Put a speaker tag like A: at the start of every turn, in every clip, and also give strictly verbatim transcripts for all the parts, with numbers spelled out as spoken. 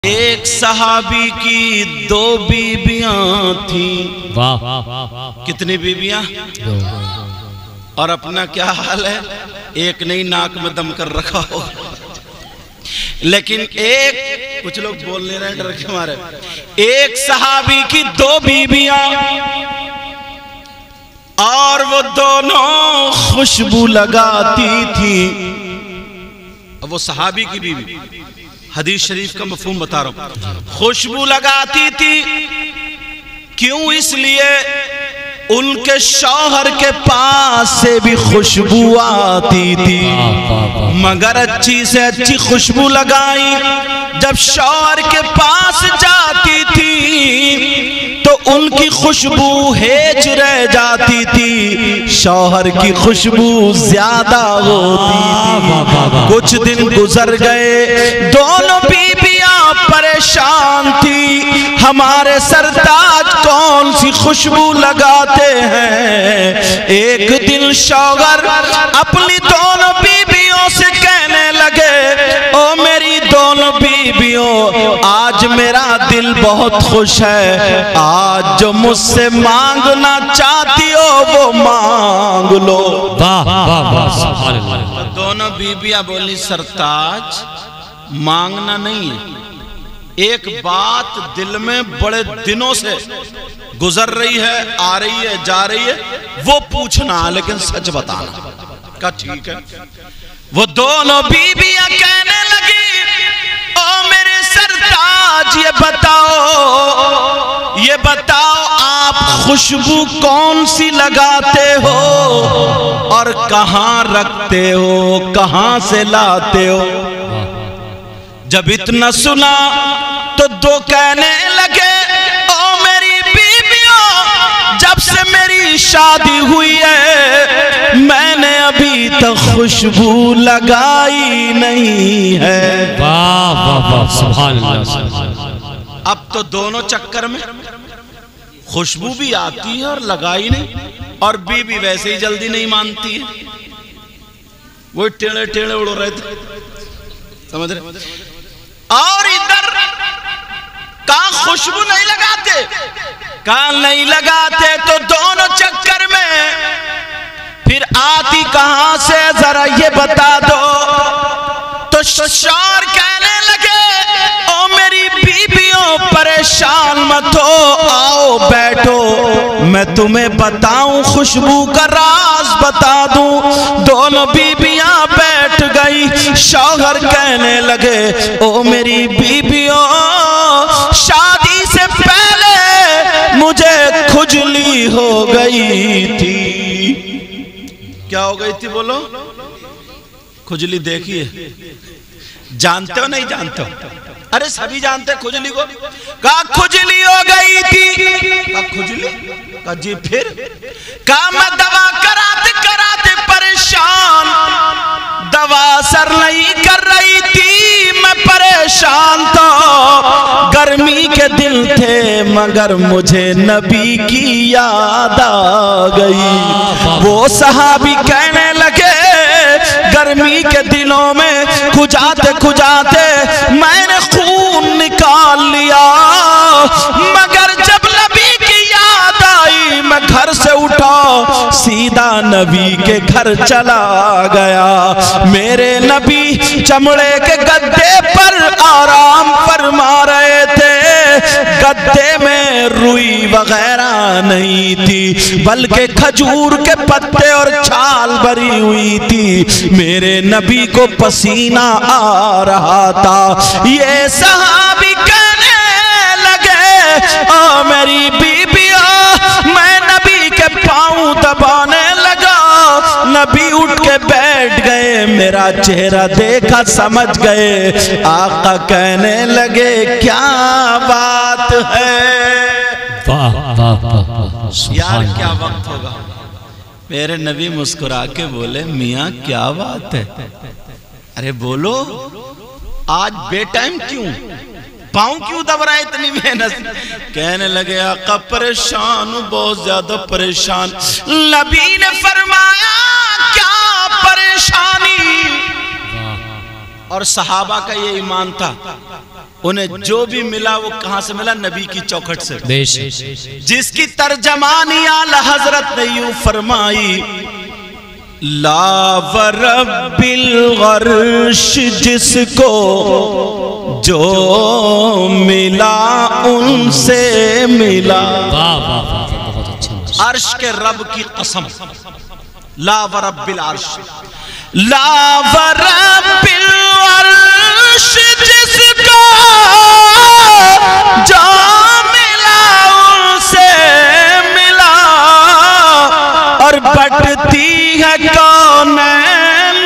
A: ایک صحابی کی دو بیویاں تھیں۔
B: واہ
A: کتنی بیویاں؟ اور اپنا کیا حال ہے؟ ایک نہیں ناک میں دم کر رکھا ہو، لیکن ایک کچھ لوگ بول نہیں رہے ڈر کے ہمارے ایک صحابی کی دو بیویاں اور وہ دونوں خوشبو لگاتی تھی۔ اب وہ صحابی کی بیوی، حدیث شریف کا مفہوم بتا رہا ہوں، خوشبو لگاتی تھی۔ کیوں؟ اس لیے ان کے شوہر کے پاس سے بھی خوشبو آتی تھی، مگر اچھی سے اچھی خوشبو لگائی جب شوہر کے پاس جاتی تھی تو ان کی خوشبو ہیج رہ جاتی تھی، شوہر کی خوشبو زیادہ ہوتی تھی۔ کچھ دن گزر گئے، دونوں بیویاں پریشان تھی، ہمارے سرتاج کون سی خوشبو لگاتے ہیں۔ ایک دن شوہر اپنی دونوں بیویوں سے کہنے لگے، او میری دونوں بیویوں، آج میرا دل بہت خوش ہے، آج جو مجھ سے مانگنا چاہتی ہو وہ مانگ لو۔
B: واہ واہ واہ سبحان اللہ۔
A: دونوں بیویاں بولی، سرتاج مانگنا نہیں ہے، ایک بات دل میں بڑے دنوں سے گزر رہی ہے، آ رہی ہے، جا رہی ہے، وہ پوچھنا لیکن سچ بتانا۔ کہا ٹھیک ہے۔ وہ دونوں بیویاں کہنے لگی، او میرے سرتاج یہ بتاؤ یہ بتاؤ آپ خوشبو کون سی لگاتے ہو اور کہاں رکھتے ہو، کہاں سے لاتے ہو؟ جب اتنا سنا تو دو کہنے لگے، او میری بیویوں، جب سے میری شادی ہوئی ہے میں نے ابھی تک خوشبو لگائی نہیں ہے۔
B: واہ واہ واہ سبحان اللہ۔
A: اب تو دونوں چکر میں خوشبو بھی آتی ہے اور لگائی نہیں، اور بیوی ویسے ہی جلدی نہیں مانتی ہے، وہ ٹیڑے ٹیڑے اڑ رہے تھے، سمجھ رہے؟ اور ادھر کہاں خوشبو نہیں لگاتے، کہاں نہیں لگاتے، تو دونوں چکر میں پھر آتی کہاں سے ذرا یہ بتا دو۔ تو شوہر کہنے لگے، او میری بیویوں پریشان مت ہو، آؤ بیٹھو میں تمہیں بتاؤں، خوشبو کا راز بتا دوں۔ دونوں بیویاں بیٹھ گئی، شوہر کہنے لگے، او میری بیویوں، شادی سے پہلے مجھے کھجلی ہو گئی تھی۔ کیا ہو گئی تھی بولو؟ کھجلی دیکھیے، جانتے ہو نہیں جانتے ہو؟ ارے سبھی جانتے کھجلی کو۔ کہا کھجلی ہو گئی تھی۔ کہا کھجلی؟ کہا جی پھر؟ کہا میں دوا کراتے کراتے پریشان، دوا اثر نہیں کر رہی تھی، میں پریشان تھا، گرمی کے دن تھے مگر مجھے نبی کی یاد آ گئی۔ وہ صحابی کہنے لگے، گرمی کے دنوں میں کھجاتے کھجاتے میں نے خون نکال لیا، مگر جب نبی کی یاد آئی میں گھر سے اٹھا سیدھا نبی کے گھر چلا گیا۔ میرے نبی چمڑے کے گدے پر آرام فرما رہے تھے، گدے میں روئی وغیرہ نہیں تھی بلکہ کھجور کے پتے اور چھال بھری ہوئی تھی۔ میرے نبی کو پسینہ آ رہا تھا۔ یہ صحابی کہنے لگے، او میری بیویوں، میں نبی کے پاؤں دبانے لگا، نبی اٹھ کے بیٹھ گئے، میرا چہرہ دیکھا سمجھ گئے، آقا کہنے لگے کیا بات ہے؟
B: واہ واہ واہ
A: یار کیا وقت ہوگا۔ میرے نبی مسکرا کے بولے، میاں کیا بات ہے؟ ارے بولو، آج بے ٹائم کیوں، پاؤں کیوں دب رہا ہے اتنی محنت؟ کہنے لگے آقا پریشان ہوں، بہت زیادہ پریشان۔ نبی نے فرمایا کیا پریشانی؟ اور صحابہ کا یہ ایمان تھا، انہیں جو بھی ملا وہ کہاں سے ملا؟ نبی کی چوکھٹ سے.
B: بے شک.
A: جس کی ترجمانی اعلی حضرت نے یوں فرمائی، لا ورب العرش جس کو جو ملا ان سے ملا.
B: واہ واہ واہ بہت اچھا.
A: عرش کے رب کی قسم، لا ورب العرش، لا ورب العرش جس کو جو ملا ان سے ملا، اور بٹتی ہے کونین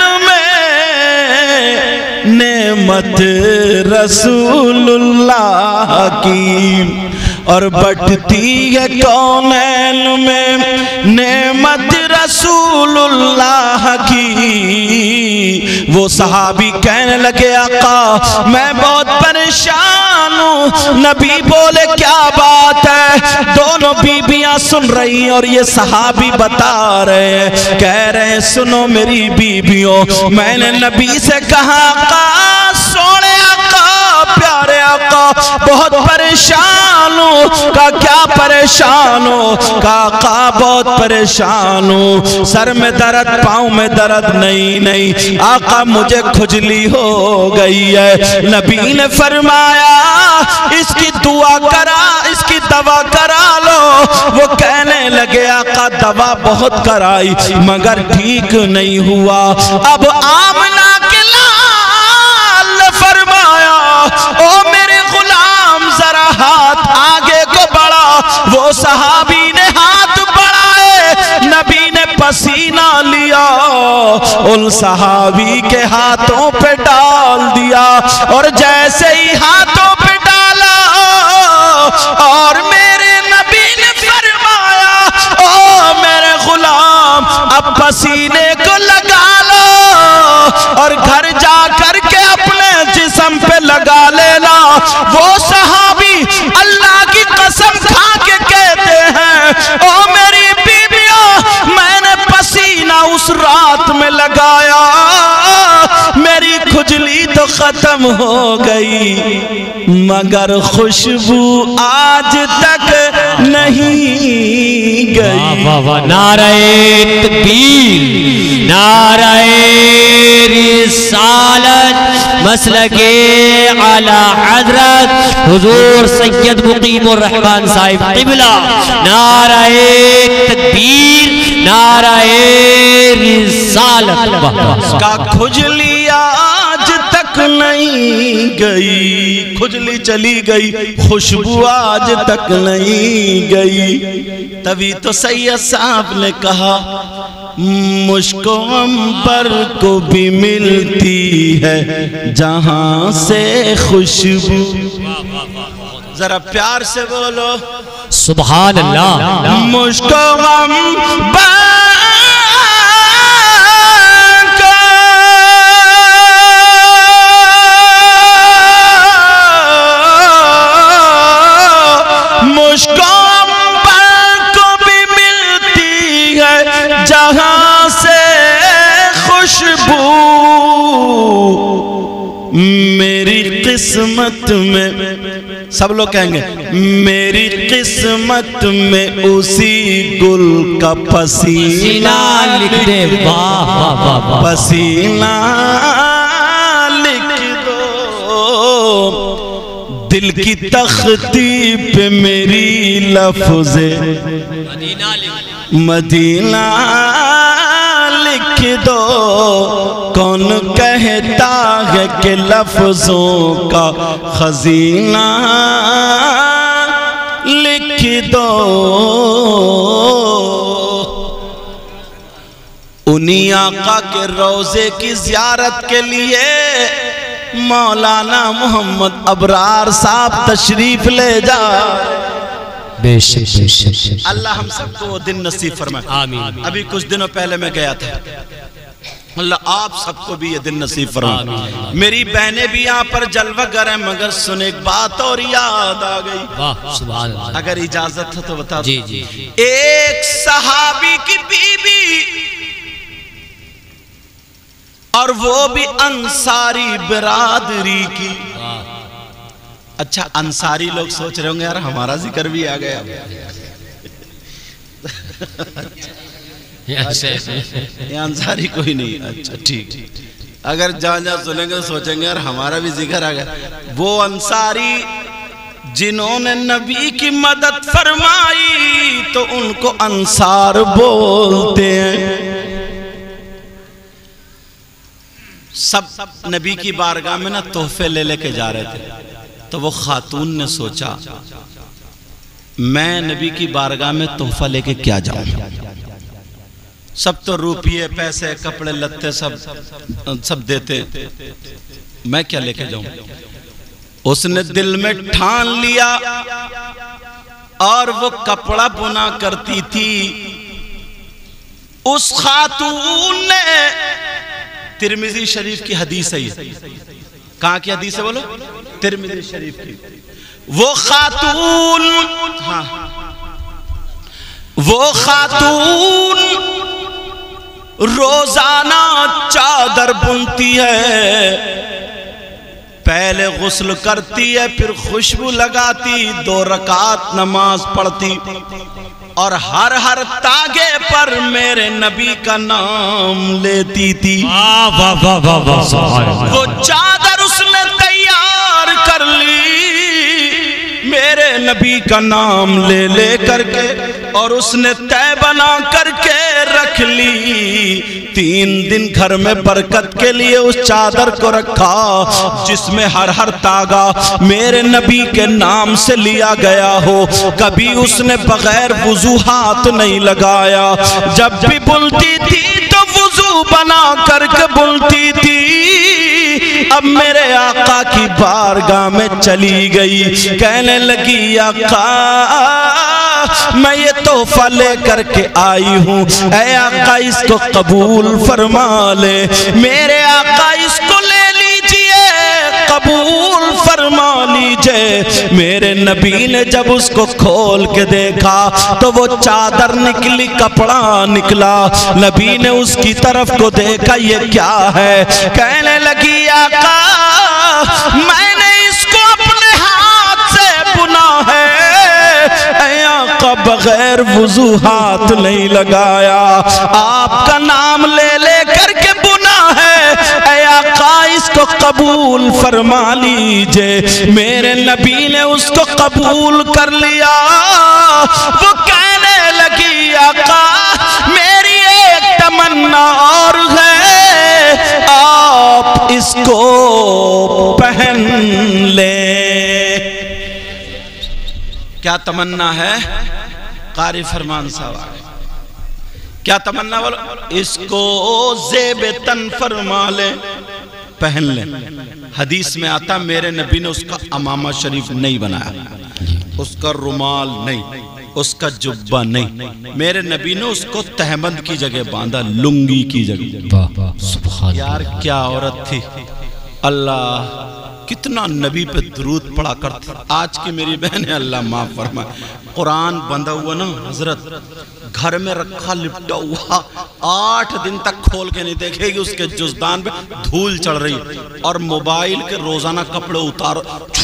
A: میں نعمت رسول اللہ کی، اور بٹتی ہے کونین میں نعمت رسول اللہ کی. وہ صحابی کہنے لگے آقا میں بہت پریشان ہوں. نبی بولے کیا بات ہے؟ دونوں بیویاں سن رہی ہیں اور یہ صحابی بتا رہے ہیں، کہہ رہے ہیں سنو میری بیویوں، میں نے نبی سے کہا آقا سونے آقا پیارے آقا بہت پریشان ہوں. کہا کیا پریشان ہو؟ کہا آقا بہت پریشان ہوں، سر میں درد پاؤں میں درد. نہیں نہیں آقا مجھے کھجلی ہو گئی ہے. نبی نے فرمایا اس کی دعا کرا، اس کی دوا کرا لو. وہ کہنے لگے آقا دوا بہت کرائی مگر ٹھیک نہیں ہوا. اب آمنہ کے لال نے فرمایا او میرے غلام ذرا ہاتھ آگے کو بڑھا. وہ صحابی نے ہاتھ بڑھائے، نبی نے پسینہ لیا ان صحابی کے ہاتھوں پہ ڈال دیا، اور جیسے ہی ہاتھوں پہ ڈالا اور میرے نبی نے فرمایا او میرے غلام اب پسینے کو لگا لو اور گھر جا کر کے اپنے جسم پہ لگا لینا. وہ صحابی اللہ کی قسم کھا کے کہتے ہیں او میری بیویوں میں نے پسینہ اس رات میں لگایا، میری کھجلی تو ختم ہو گئی مگر خوشبو آج تک نہیں گئی.
B: واہ واہ نعرہ تکبیر، نعرہ رسالت، مسلک اعلی حضرت حضور سید مقیم الرحمن صاحب قبلہ. نعرہ تکبیر، نعرہ رسالت.
A: کا کھجلی آج تک نہیں گئی، کھجلی چلی گئی خوشبو آج تک نہیں گئی. تبھی تو سید صاحب نے کہا مشک و عنبر کو بھی ملتی ہے جہاں سے خوشبو. ذرا پیار سے بولو
B: سبحان اللہ.
A: مشک و عنبر جہاں سے خوشبو میری قسمت میں، سب لوگ کہیں گے میری قسمت میں اسی گل کا پسینہ لکھ دے. پسینہ لکھ دو دل کی تختی پہ میری لفظ مدینہ لکھ دو. کون کہتا ہے کہ لفظوں کا خزینہ لکھ دو. انہی آقا کے روضے کی زیارت کے لیے مولانا محمد ابرار صاحب تشریف لے جا.
B: بے شک بے شک.
A: اللہ ہم سب کو وہ دن نصیب فرمائے.
B: آمین.
A: ابھی کچھ دنوں پہلے میں گیا تھا، اللہ آپ سب کو بھی یہ دن نصیب فرمائے. میری بہنیں بھی یہاں پر جلوہ گر ہیں مگر سن ایک بات اور یاد آ گئی.
B: واہ سبحان اللہ.
A: اگر اجازت ہے تو بتا دو.
B: جی جی.
A: ایک صحابی کی بی بی اور وہ بھی انصاری برادری کی، اچھا انصاری لوگ سوچ رہے ہوں گے یار ہمارا ذکر بھی آ گیا. یہ انصاری کوئی نہیں. اچھا ٹھیک. اگر جہاں جہاں سنیں گے سوچیں گے یار ہمارا بھی ذکر آ گیا. وہ انصاری جنہوں نے نبی کی مدد فرمائی تو ان کو انصار بولتے ہیں. سب نبی کی بارگاہ میں نا تحفے لے لے کے جا رہے تھے. تو وہ خاتون نے سوچا میں نبی کی بارگاہ میں تحفہ لے کے کیا جاؤں. سب تو روپیے پیسے کپڑے لتے سب سب دیتے, میں کیا لے کے جاؤں. اس نے دل میں ٹھان لیا اور وہ کپڑا بنا کرتی تھی. اس خاتون نے ترمذی شریف کی حدیث ہے. کہاں کی حدیث ہے بولو؟ ترمذی شریف کی. وہ خاتون ہاں وہ خاتون روزانہ چادر بنتی ہے, پہلے غسل کرتی ہے پھر خوشبو لگاتی, دو رکعت نماز پڑھتی اور ہر ہر تاگے پر میرے نبی کا نام لیتی تھی. وہ چادر اس نے تیار کر لی میرے نبی کا نام لے لے کر کے, اور اس نے طے بنا کر کے رکھ لی. تین دن گھر میں برکت کے لیے اس چادر کو رکھا جس میں ہر ہر تاگا میرے نبی کے نام سے لیا گیا ہو. کبھی اس نے بغیر وضو ہاتھ نہیں لگایا. جب بھی بلتی تھی تو وضو بنا کر کے بلتی تھی. اب میرے آقا کی بارگاہ میں چلی گئی, کہنے لگی آقا میں یہ تحفہ لے کر کے آئی ہوں, اے آقا اس کو قبول فرما لے. میرے آقا اس کو لے لیجئے قبول فرما لیجئے. میرے نبی نے جب اس کو کھول کے دیکھا تو وہ چادر نکلی, کپڑا نکلا. نبی نے اس کی طرف کو دیکھا, یہ کیا ہے؟ کہنے لگی آقا میں نے اس کو اپنے ہاتھ سے بنا ہے. اے آقا بغیر وضو ہاتھ نہیں لگایا, آپ کا نام لے لے کر کے بنا ہے. اے آقا اس کو قبول فرما لیجئے. میرے نبی نے اس کو قبول کر لیا. وہ کہنے لگی آقا میری ایک تمنا اور ہے, آپ اس کو پہن لیں. کیا تمنا ہے؟ قاری فرمان صاحب کیا تمنا بولو؟ اس کو زیب تن فرما لیں, پہن لیں. حدیث میں آتا میرے نبی نے اس کا امامہ شریف نہیں بنایا, اس کا رومال نہیں, اس کا جبہ نہیں. میرے نبی نے اس کو تہمند کی جگہ باندھا, لنگی کی جگہ. یار کیا عورت تھی. اللہ کتنا نبی پہ درود پڑا کرتی. آج کی میری بہن ہے اللہ معاف فرمائے, قرآن بندھا ہوا نا حضرت, گھر میں رکھا لپٹا ہوا, آٹھ دن تک کھول کے نہیں دیکھے گی, اس کے جزدان پہ دھول چڑھ رہی, اور موبائل کے روزانہ کپڑے اتار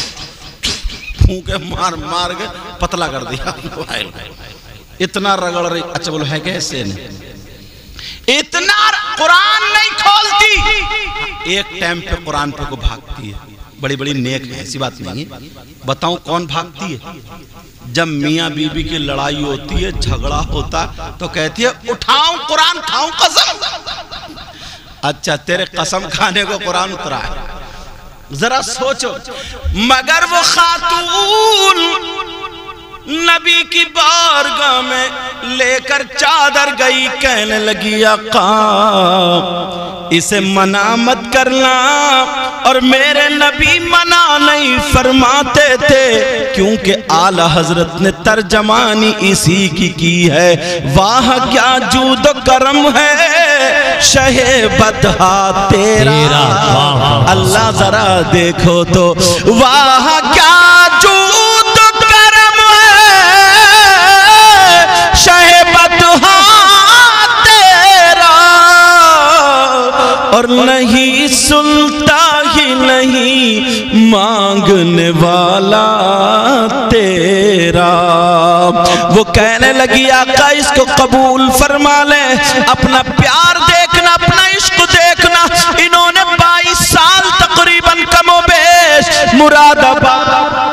A: پھونکے مار مار کے پتلا کر دیا موبائل, اتنا رگڑ رہی. اچھا بولو ہے کیسے نہیں, اتنا قرآن نہیں کھولتی. ایک ٹائم پہ قرآن پہ کو بھاگتی ہے, بڑی بڑی نیک ہے, ایسی بات نہیں ہے. بتاؤں کون بھاگتی ہے؟ جب میاں بی بی کی لڑائی ہوتی ہے, جھگڑا ہوتا تو کہتی ہے اٹھاؤں قرآن کھاؤں قسم. اچھا تیرے قسم کھانے کو قرآن اترا ہے, ذرا سوچو. مگر وہ خاتون نبی کی بارگاہ میں لے کر چادر گئی, کہنے لگی آقا اسے منع مت کرنا. اور میرے نبی منع نہیں فرماتے تھے, کیونکہ اعلیٰ حضرت نے ترجمانی اسی کی کی ہے. واہ کیا جود و کرم ہے شہ بدہا تیرا, اللہ ذرا دیکھو تو. واہ کیا جود و کرم ہے شہ بدہا تیرا, اور نہیں سنتا ہی نہیں مانگنے والا تیرا۔ وہ کہنے لگی آقا اس کو قبول فرما لے، اپنا پیار دیکھنا، اپنا عشق دیکھنا۔ انہوں نے بائیس سال تقریباً کم و بیش مراد آباد۔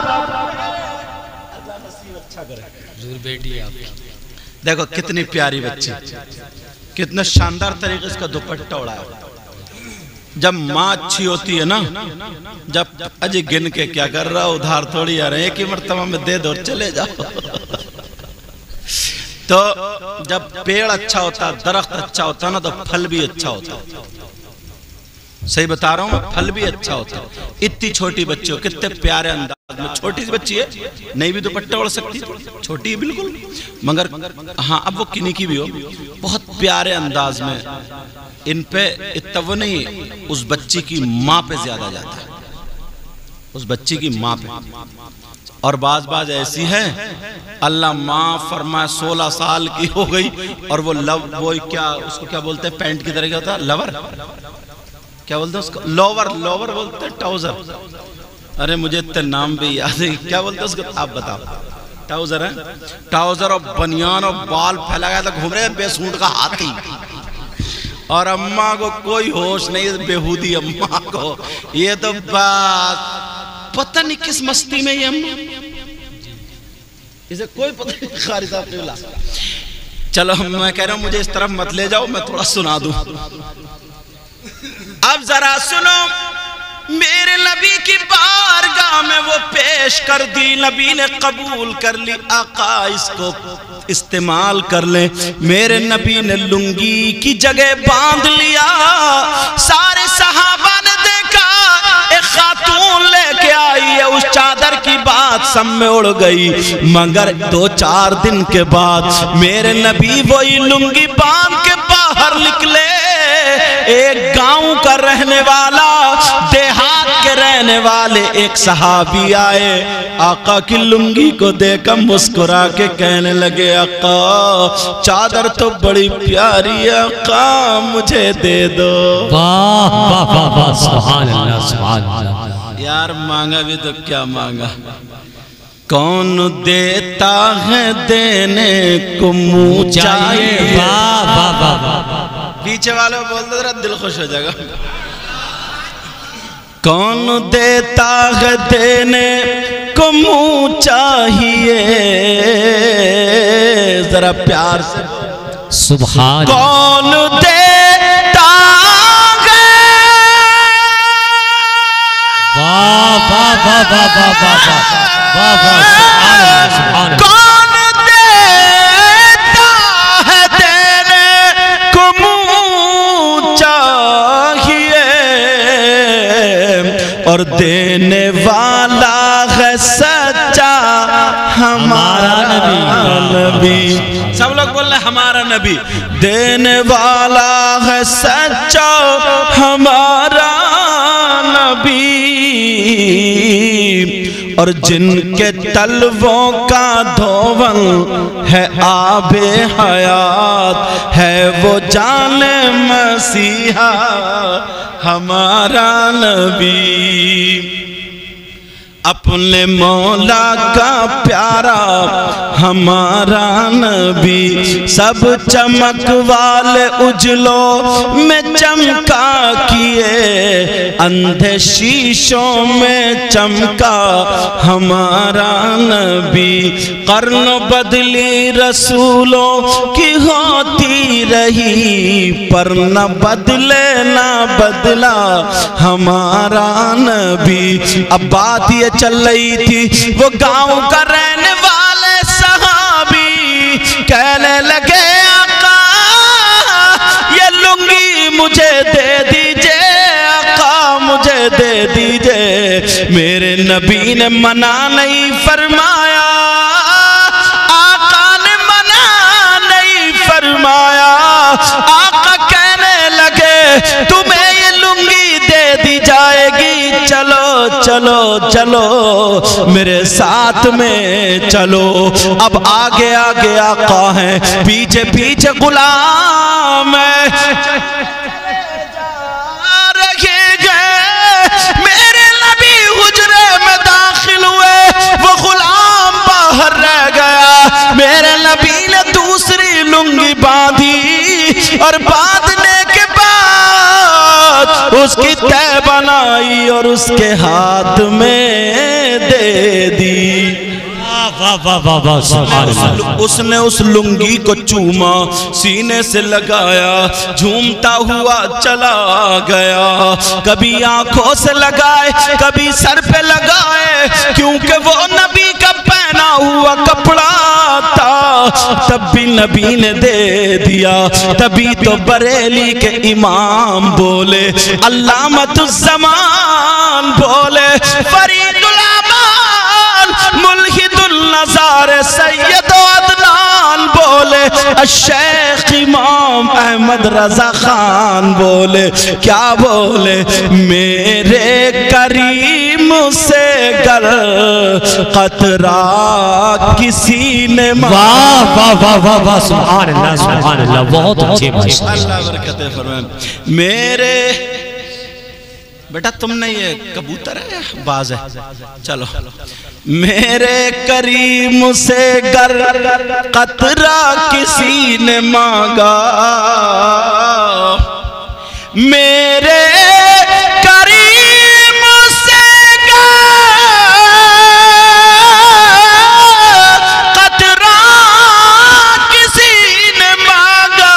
A: دیکھو کتنی پیاری بچی، کتنا شاندار طریقے اس کا دوپٹہ اڑایا۔ جب ماں اچھی ہوتی ہے نا، جب اجے گن کے کیا کر رہا ادھار تھوڑی آ رہے ہیں، ایک ہی مرتبہ میں دے دو چلے جاؤ۔ تو جب پیڑ اچھا ہوتا، درخت اچھا ہوتا نا، تو پھل بھی اچھا ہوتا۔ صحیح بتا رہا ہوں میں، پھل بھی اچھا ہوتا۔ اتنی چھوٹی بچی ہو، کتنے پیارے انداز میں، چھوٹی سی بچی ہے، نہیں بھی دوپٹہ اڑ سکتی، چھوٹی بالکل، مگر ہاں اب وہ کنی کی بھی ہو، بہت پیارے انداز میں۔ ان پہ اتو نہیں، اس بچی کی ماں پہ زیادہ جاتا ہے، اس بچی کی ماں پہ۔ اور بعض بعض ایسی ہے اللہ ماں فرمائے سولہ سال کی ہو گئی اور وہ لو وہ کیا اس کو کیا بولتے ہیں پینٹ کی طرح کیا ہوتا ہے لور کیا بولتے ہیں اس کو لوور لوور بولتے ہیں ٹاؤزر ارے مجھے اتنے نام بھی یاد ہے کیا بولتے ہیں اس کو آپ بتاؤ ٹاؤزر ہے ٹاؤزر اور بنیان اور بال پھیلا گیا تھا گھوم رہے بے سونٹ کا ہاتھی اور اماں کو کوئی ہوش نہیں بےہودی اماں کو یہ تو بات پتہ نہیں کس مستی میں یہ اماں اسے کوئی پتہ نہیں خاری صاحب قبلہ چلو میں کہہ رہا ہوں مجھے اس طرف مت لے جاؤ میں تھوڑا سنا دوں اب ذرا سنو میرے نبی کی بارگاہ میں وہ پیش کر دی نبی نے قبول کر لی آقا اس کو استعمال کر لیں میرے نبی نے لنگی کی جگہ باندھ لیا سارے صحابہ نے دیکھا ایک خاتون لے کے آئی ہے اس چادر کی بات سب میں اڑ گئی مگر دو چار دن کے بعد میرے نبی وہی لنگی باندھ کے باہر نکلے ایک گاؤں کا رہنے والا دیہات کے رہنے والے ایک صحابی آئے آقا کی لنگی کو دیکھا مسکرا کے کہنے لگے آقا چادر تو بڑی پیاری ہے آقا مجھے دے دو
B: واہ واہ واہ واہ سبحان اللہ سبحان اللہ
A: یار مانگا بھی تو کیا مانگا کون دیتا ہے دینے کو منہ چاہیے
B: واہ واہ واہ
A: پیچھے والے بول دو ذرا دل خوش ہو جائے گا کون دیتا ہے دینے کو منہ چاہیے ذرا پیار سے
B: سبحان
A: کون دیتا ہے
B: واہ واہ واہ واہ واہ واہ واہ واہ سبحان اللہ سبحان اللہ
A: اور دینے والا ہے سچا ہمارا نبی سب لوگ بول رہے ہیں ہمارا نبی دینے والا ہے سچا ہمارا نبی اور جن کے تلووں کا دھون ہے آب حیات ہے وہ جان مسیحا ہمارا نبی اپنے مولا کا پیارا ہمارا نبی سب چمک والے اجلوں میں چمکا کیے اندھے شیشوں میں چمکا ہمارا نبی قرن بدلی رسولوں کی ہوتی رہی پر نہ بدلے نہ بدلا ہمارا نبی اب بات یہ چل رہی تھی وہ گاؤں کا رہنے والے صحابی کہنے لگے آقا یہ لنگی مجھے دے دیجئے آقا مجھے دے دیجئے میرے نبی نے منع نہیں فرمایا آقا نے منع نہیں فرمایا آقا کہنے لگے تمہیں یہ لنگی دے دی جائے گی چلو چلو چلو میرے ساتھ میں چلو اب آگے آگے آقا ہیں پیچھے پیچھے غلام ہے رکھے گئے میرے نبی حجرے میں داخل ہوئے وہ لنگی باندھی اور باندھنے کے بعد اس کی تہ بنائی اور اس کے ہاتھ میں دے دی۔ اس نے اس لنگی کو چوما، سینے سے لگایا، جھومتا ہوا چلا گیا، کبھی آنکھوں سے لگائے کبھی سر پہ لگائے، کیونکہ وہ نبی کا پہنا ہوا کپڑا تھا، تب بھی نبی نے دے دیا۔ تبھی تو بریلی کے امام بولے، علامت الزمان بولے، فرید الاعمال ملحد النظار سید و عدنان بولے، الشیخ امام احمد رضا خان بولے، کیا بولے؟ میرے کریم سے گر قطرہ کسی نے
B: واہ واہ واہ واہ واہ سبحان اللہ سبحان اللہ، بہت اچھے بھائی،
A: اللہ برکت فرمائے۔ میرے بیٹا تم نے یہ کبوتر ہے باز ہے، چلو۔ میرے کریم سے گر قطرہ کسی نے مانگا، میرے کریم سے گر قطرہ کسی نے مانگا،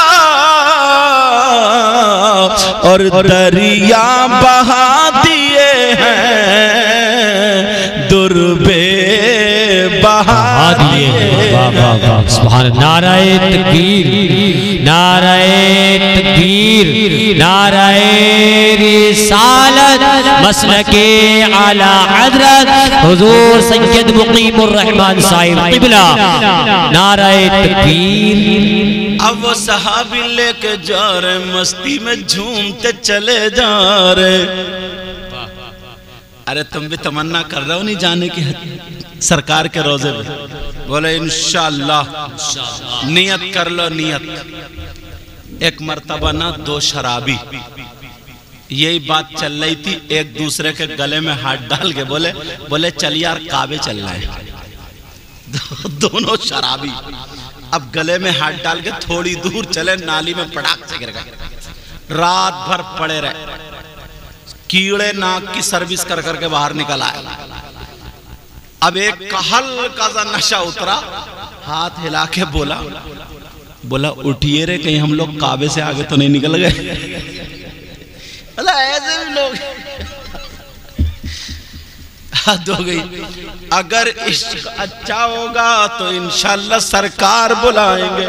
A: اور دریا بہا دیے ہیں در بے بہا دیے ہیں۔
B: سبحان نعرہ تکبیر، نعرہ تکبیر، نعرہ رسالت، مسلک اعلی حضرت حضور سید مقیم الرحمن صاحب قبلہ، نعرہ تکبیر۔
A: اب وہ صحابی لے کے جا رہے، مستی میں جھومتے چلے جا رہے۔ ارے تم بھی تمنا کر رہے ہو نہیں جانے کی سرکار کے روزے میں؟ بولے انشاءاللہ، نیت کر لو نیت۔ ایک مرتبہ نا دو شرابی یہی بات چل رہی تھی، ایک دوسرے کے گلے میں ہاتھ ڈال کے بولے بولے چل یار کعبے چل رہے ہیں۔ دونوں شرابی اب گلے میں ہاتھ ڈال کے تھوڑی دور چلے، نالی میں پڑاک سے گر گئے، رات بھر پڑے رہے، کیڑے ناک کی سروس کر کر کے باہر نکل آئے۔ اب ایک کا ہلکا سا نشہ اترا، ہاتھ ہلا کے بولا بولا اٹھیے رے، کہیں ہم لوگ کعبے سے آگے تو نہیں نکل گئے؟ اللہ ایسے بھی لوگ حد ہو گئی۔ اگر عشق اچھا ہوگا تو انشاءاللہ سرکار بلائیں گے۔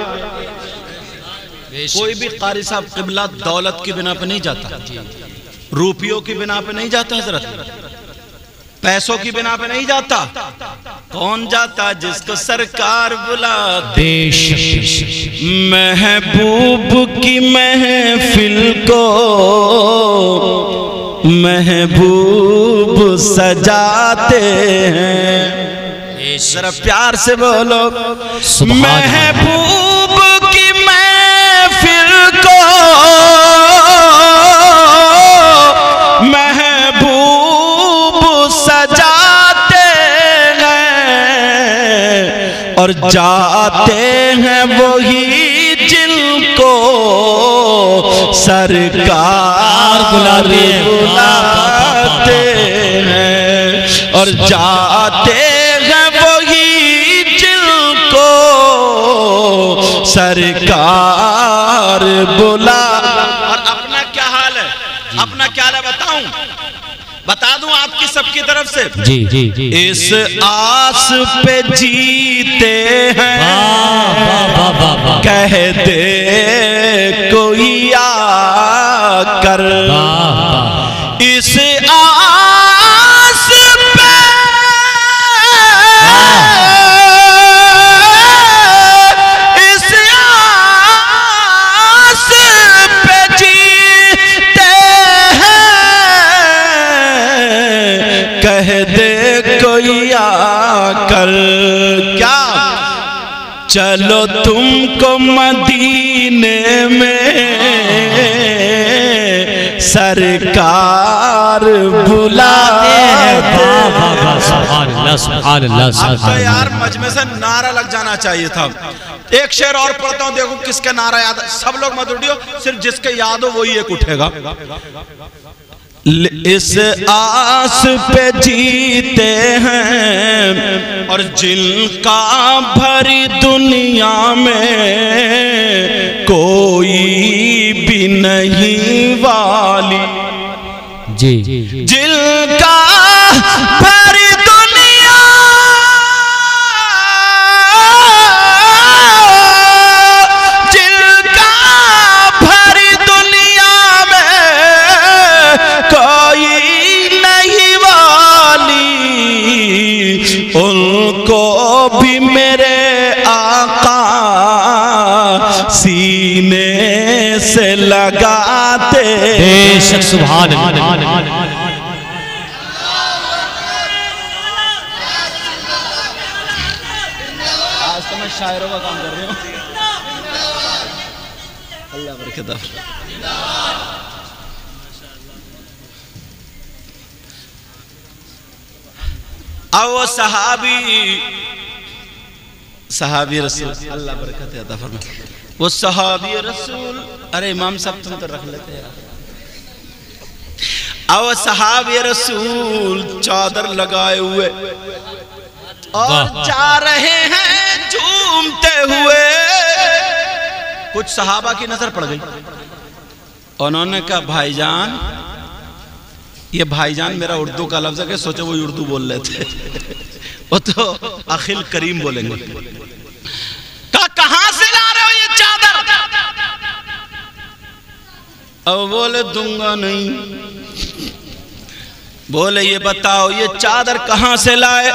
A: کوئی بھی قاری صاحب قبلہ دولت کی بنا پہ نہیں جاتا، روپیوں کی بنا پہ نہیں جاتا حضرت، پیسوں کی بنا پہ نہیں جاتا۔ کون جاتا؟ جس کو سرکار بلاتے۔ محبوب کی محفل کو محبوب سجاتے ہیں، ذرا پیار سے بولو، محبوب کی محفل کو محبوب سجاتے ہیں، اور جاتے ہیں وہی جن کو سرکار بلاتے ہیں، اور جاتے ہیں وہی جن کو سرکار بلا۔ اور اپنا کیا حال ہے، اپنا کیا حال ہے بتاؤں، بتا دوں آپ کی سب کی طرف سے؟
B: جی جی جی۔
A: اس آس پہ جیتے ہیں، کہہ دے کوئی آ کر، اس آس پہ اس آس پہ جیتے ہیں، کہہ دے کوئی آ کر، کیا چلو تم کو مدینے میں سرکار بلاتے ہیں.
B: سبحان اللہ سبحان اللہ
A: اب تو
B: سبحان
A: یار
B: اللہ.
A: مجمع سے نعرہ لگ جانا چاہیے تھا. ایک شعر اور پڑھتا ہوں، دیکھو کس کا نعرہ یاد ہے. سب لوگ مت اٹھیو، صرف جس کے یاد ہو وہی ایک اٹھے گا. اس آس پہ جیتے ہیں اور جن کا بھری دنیا میں کوئی بھی نہیں والی.
B: جی جی
A: جن کا بھری دنیا جن کا بھری دنیا میں کوئی نہیں والی، ان کو بھی میرے آقا سینے سے لگاتے.
B: بے شک سبحان اللہ.
A: آج تو میں شاعروں کا کام کر رہی ہوں. اللہ برکت دے. او صحابی صحابی رسول اللہ برکت عطا فرمائے. وہ صحابی رسول، ارے امام صاحب تم تو رکھ لیتے ہیں. او صحابی رسول چادر لگائے ہوئے اور جا رہے ہیں جھومتے ہوئے. کچھ صحابہ کی نظر پڑ گئی، انہوں نے کہا بھائی جان، یہ بھائی جان میرا اردو کا لفظ ہے کہ سوچے وہ اردو بول لیتے، وہ تو اخیل کریم بولیں گے. کہا کہاں سے لا رہے ہو یہ چادر؟ اب بولے دوں گا نہیں. بولے یہ بتاؤ یہ چادر کہاں سے لائے؟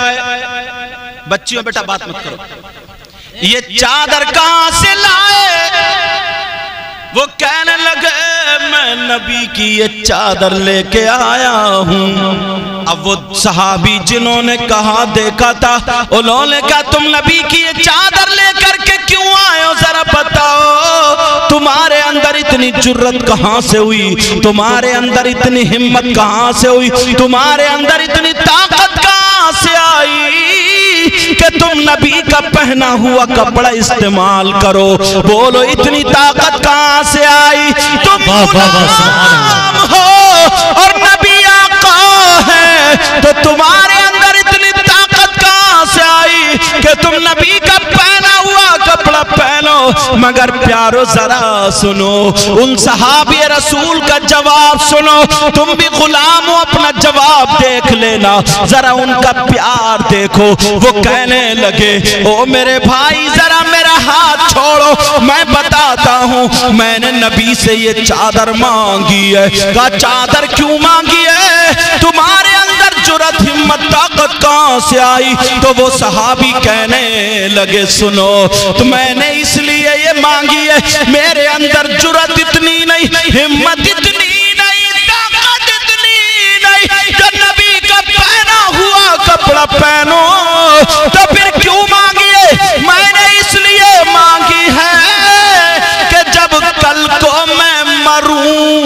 A: بچیوں بیٹا بات مت کرو. یہ چادر کہاں سے لائے؟ وہ کہنے لگے میں نبی کی یہ چادر لے کے آیا ہوں. اب وہ صحابی جنہوں نے کہا دیکھا تھا، انہوں نے کہا تم نبی کی یہ چادر لے کر کے کیوں آئے ہو؟ ذرا بتاؤ تمہارے اندر اتنی جرت کہاں سے ہوئی؟ تمہارے اندر اتنی ہمت کہاں سے ہوئی؟ تمہارے اندر اتنی طاقت کہاں سے آئی کہ تم نبی کا پہنا ہوا کپڑا استعمال کرو؟ بولو اتنی طاقت کہاں سے آئی؟ تم غلام ہو اور نبی آقا ہے تو تمہارے اندر اتنی طاقت کہاں سے آئی کہ تم نبی کا پہنا ہوا کپڑا پہنو؟ مگر پیارو ذرا سنو ان صحابی رسول کا جواب سنو. تم بھی غلام ہو، اپنا جواب دیکھ لینا، ذرا ان کا پیار دیکھو. وہ کہنے لگے او میرے بھائی ذرا میرا ہاتھ چھوڑو، میں بتاتا ہوں میں نے نبی سے یہ چادر مانگی ہے. کہا چادر کیوں مانگی ہے؟ تمہارے اندر جرت ہمت طاقت کہاں سے آئی؟ تو وہ صحابی کہنے لگے سنو تو میں نے اس لیے یہ مانگی ہے، میرے اندر جرت اتنی نہیں، ہمت اتنی نہیں، طاقت اتنی نہیں کہ نبی کا پہنا ہوا کپڑا پہنو. تو پھر کیوں مانگی ہے؟ میں نے اس لیے مانگی ہے کہ جب کل کو میں مروں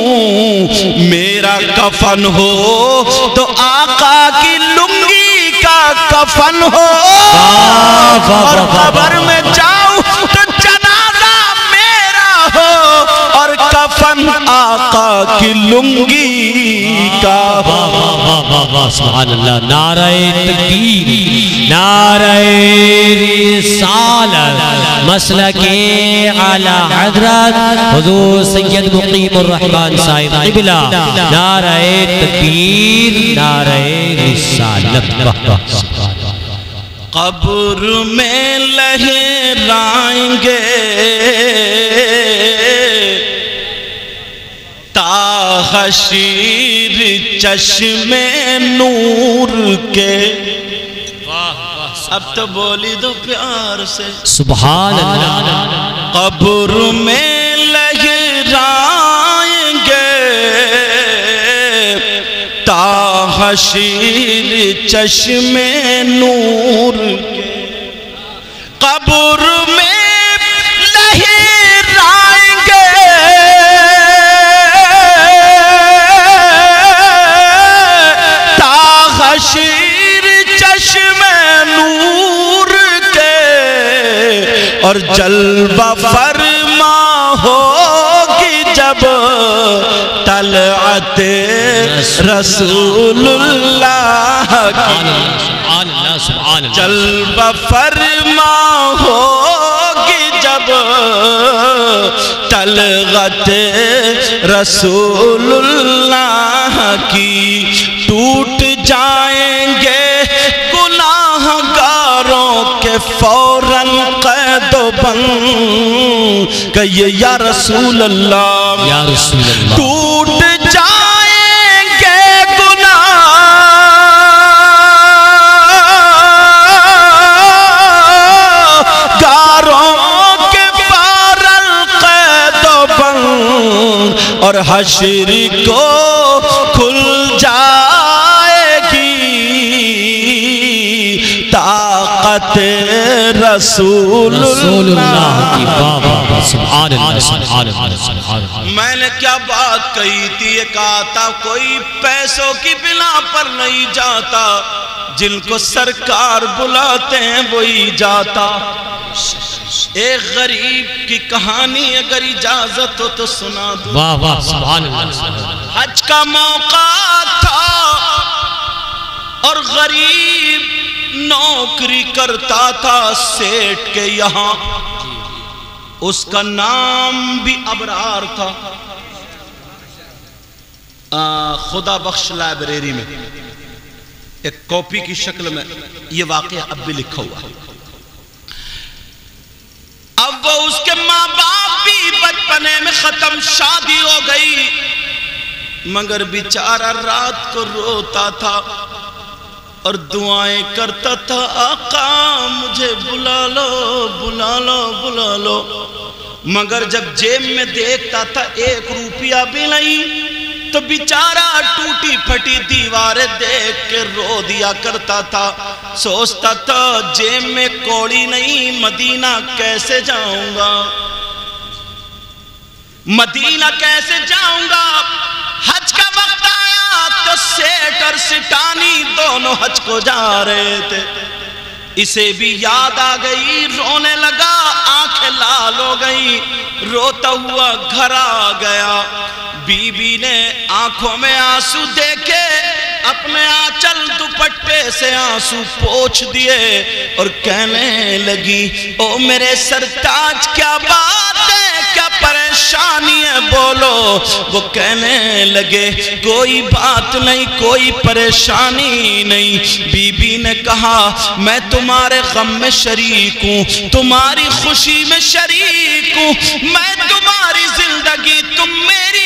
A: میرا کفن ہو تو آقا کی لنگی کا کفن ہو، اور قبر میں جاؤں تو جنازہ میرا ہو اور کفن آقا کی لنگی کا.
B: سبحان اللہ. نعرہ تکبیر، نعرہ رسالت، مسلک اعلی حضرت حضور سید مقیم الرحمن صاحب قبلہ. نعرہ تکبیر، نعرہ رسالت.
A: قبر میں لہرائیں گے تا حشیر چشم نور کے. اب تو بولی دو پیار سے
B: سبحان اللہ.
A: قبر میں لہرائیں گے تا حشیر چشم نور کے. قبر میں لہرائیں گے اور جلوہ فرما ہوگی جب طلعت رسول اللہ کی، جلوہ فرما ہوگی جب طلعت رسول اللہ کی، ٹوٹ جائیں گے گناہ گاروں کے فوراً قید و بند، کہیے یا رسول اللہ
B: یا رسول اللہ،
A: ٹوٹ جائیں گے گناہ گاروں کے فوراً قید و بند، اور حشر کو کھل جائے گی طاقت رسول اللہ کی۔
B: سبحان اللہ سبحان اللہ۔
A: میں نے کیا بات کہی تھی، یہ کہا تھا کوئی پیسوں کی بنا پر نہیں جاتا، جن کو سرکار بلاتے ہیں وہی جاتا۔ ایک غریب کی کہانی اگر اجازت ہو تو سنا دوں۔
B: واہ واہ سبحان اللہ۔
A: حج کا موقع تھا اور غریب نوکری کرتا تھا سیٹ کے یہاں، اس کا نام بھی ابرار تھا۔ خدا بخش لائبریری میں ایک کاپی کی شکل میں یہ واقعہ اب بھی لکھا ہوا ہے۔ اب وہ اس کے ماں باپ بھی بچپنے میں ختم، شادی ہو گئی، مگر بیچارہ رات کو روتا تھا اور دعائیں کرتا تھا، آقا مجھے بلا لو بلا لو بلا لو، مگر جب جیب میں دیکھتا تھا ایک روپیہ بھی نہیں تو بیچارہ ٹوٹی پھٹی دیواریں دیکھ کے رو دیا کرتا تھا، سوچتا تھا جیب میں کوڑی نہیں، مدینہ کیسے جاؤں گا، مدینہ کیسے جاؤں گا۔ حج کا وقت آیا تو سیٹ اور سٹانی دونوں حج کو جا رہے تھے، اسے بھی یاد آ گئی، رونے لگا، آنکھیں لال ہو گئی، روتا ہوا گھر آ گیا۔ بی بی نے آنکھوں میں آنسو دیکھے، اپنے آنچل دوپٹے سے آنسو پوچھ دیے اور کہنے لگی، او میرے سرتاج کیا بات ہے، کیا پریشانی ہے، بولو۔ وہ کہنے لگے کوئی بات نہیں، کوئی پریشانی نہیں۔ بی بی نے کہا میں تمہارے غم میں شریک ہوں، تمہاری خوشی میں شریک ہوں، میں تمہاری زندگی تم میری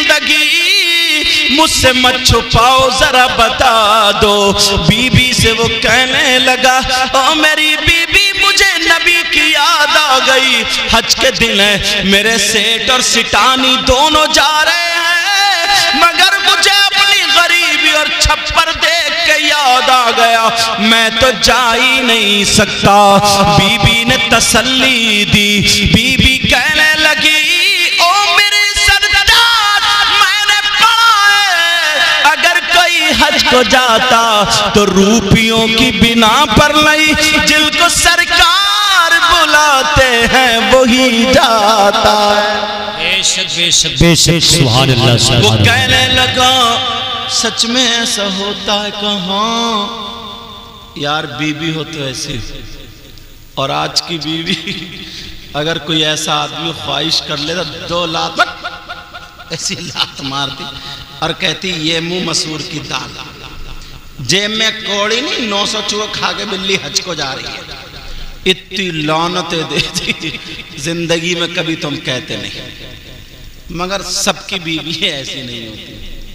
A: زندگی، مجھ سے مت چھپاؤ ذرا بتا دو۔ بی بی سے وہ کہنے لگا، او میری بی بی مجھے نبی کی یاد آ گئی، حج کے دن ہے، میرے سیٹ اور سٹانی دونوں جا رہے ہیں، مگر مجھے اپنی غریبی اور چھپر دیکھ کے یاد آ گیا، میں تو جا ہی نہیں سکتا۔ بی بی نے تسلی دی، بی بی کہنے لگی، او میرے سردار میں نے پڑھا ہے اگر کوئی حج کو جاتا تو روپیوں کی بنا پر نہیں، جن کو سرکار بلاتے ہیں وہی جاتا ہے۔
B: بے شک بے شک بے شک سبحان اللہ۔
A: وہ کہنے لگا سچ میں ایسا ہوتا ہے، کہاں یار بی بی ہو تو ایسی، اور آج کی بی بی اگر کوئی ایسا آدمی خواہش کر لے تو دو لات ایسی لات مارتی اور کہتی یہ منہ مسور کی دال، جیب میں کوڑی نہیں، نو سو چوہے کھا کے بلی حج کو جا رہی ہے، اتنی لعنتیں دیتی زندگی میں کبھی تم کہتے نہیں، مگر سب کی بیوی ایسی نہیں ہوتی۔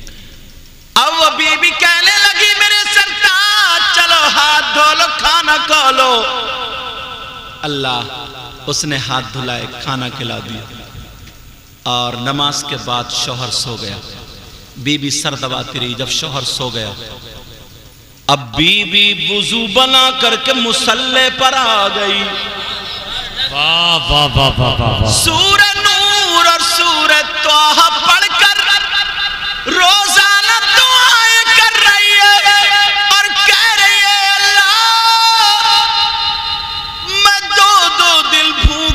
A: اب وہ بیوی کہنے لگی میرے سرتاج چلو ہاتھ دھو لو، کھانا کھا لو۔ اللہ، اس نے ہاتھ دھلائے، کھانا کھلا دیا، اور نماز کے بعد شوہر سو گیا۔ بی بی سر دباتی رہی، جب شوہر سو گیا اب بی بی وضو بنا کر کے مصلی پر آ گئی،
B: واہ واہ واہ واہ واہ،
A: سورہ نور اور سورہ طٰہٰ پڑھ کر روزانہ دعائیں کر رہی ہے اور کہہ رہی ہے اللہ میں دو دو دل بھول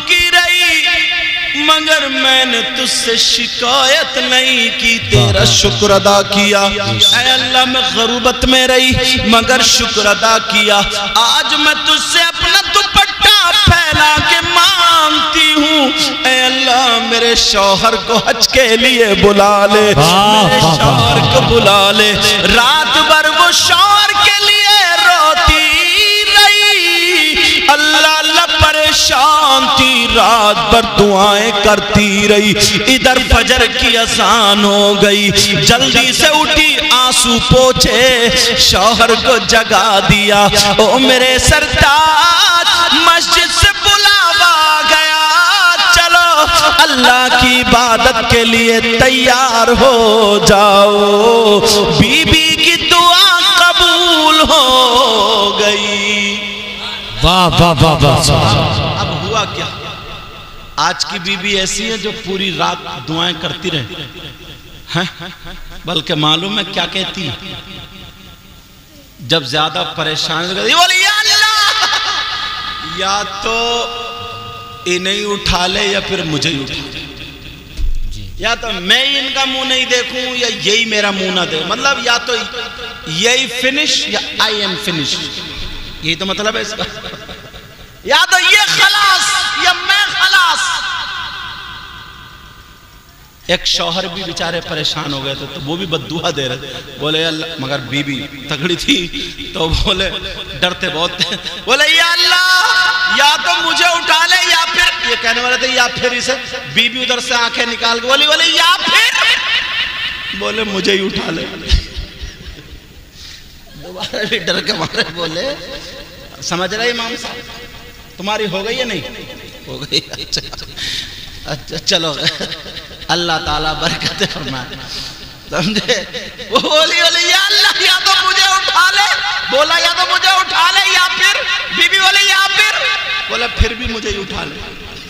A: نے تجھ سے شکایت نہیں کی، تیرا شکر ادا کیا۔ اے اللہ میں غربت میں رہی مگر شکر ادا کیا، آج میں تجھ سے اپنا دوپٹہ پھیلا کے مانگتی ہوں، اے اللہ میرے شوہر کو حج کے لیے بلا لے، میرے شوہر کو بلا لے۔ رات بھر وہ شوہر کے لیے روتی رہی، اللہ اللہ پریشان تھی، رات بھر دعائیں کرتی رہی۔ ادھر فجر کی اذان ہو گئی، جلدی سے اٹھی آنسو پوچھے، شوہر کو جگا دیا۔ او میرے سرتاج مسجد سے بلاوا گیا، چلو اللہ کی عبادت کے لیے تیار ہو جاؤ۔ بی بی کی دعا قبول ہو گئی۔
B: واہ واہ واہ واہ۔
A: اب ہوا کیا؟ آج کی بی بی ایسی ہے جو پوری رات دعائیں کرتی رہے، بلکہ معلوم ہے کیا کہتی ہے؟ جب زیادہ پریشان بولی یا اللہ یا تو انہیں اٹھا لے یا پھر مجھے ہی اٹھا لے، یا تو میں ان کا منہ نہیں دیکھوں یا یہی میرا منہ نہ دے، مطلب یا تو یہی فنش یا آئی ایم فنش، یہی تو مطلب ہے اس کا، یا تو یہ خلاص یا میں خلاص۔ ایک شوہر بھی بیچارے پریشان ہو گئے تھے تو وہ بھی بددعا دے رہے تھے، بولے اللہ، مگر بی بی تگڑی تھی تو بولے ڈرتے بہت تھے، بولے یا اللہ یا تو مجھے اٹھا لے یا پھر، یہ کہنے والے تھے یا پھر اسے، بی بی ادھر سے آنکھیں نکال کے بولی بولے یا پھر، بولے مجھے ہی اٹھا لے۔ دوبارہ بھی ڈر کے مارے بولے سمجھ رہے امام صاحب تمہاری ہو گئی ہے نہیں ہو گئی؟ اچھا چلو اللہ تعالیٰ برکت فرمائے، سمجھے؟ وہ بولی بولی یا اللہ یا تو مجھے اٹھا لے، بولا یا تو مجھے اٹھا لے یا پھر، بی بی بولی یا پھر، بولا پھر بھی مجھے ہی اٹھا لے۔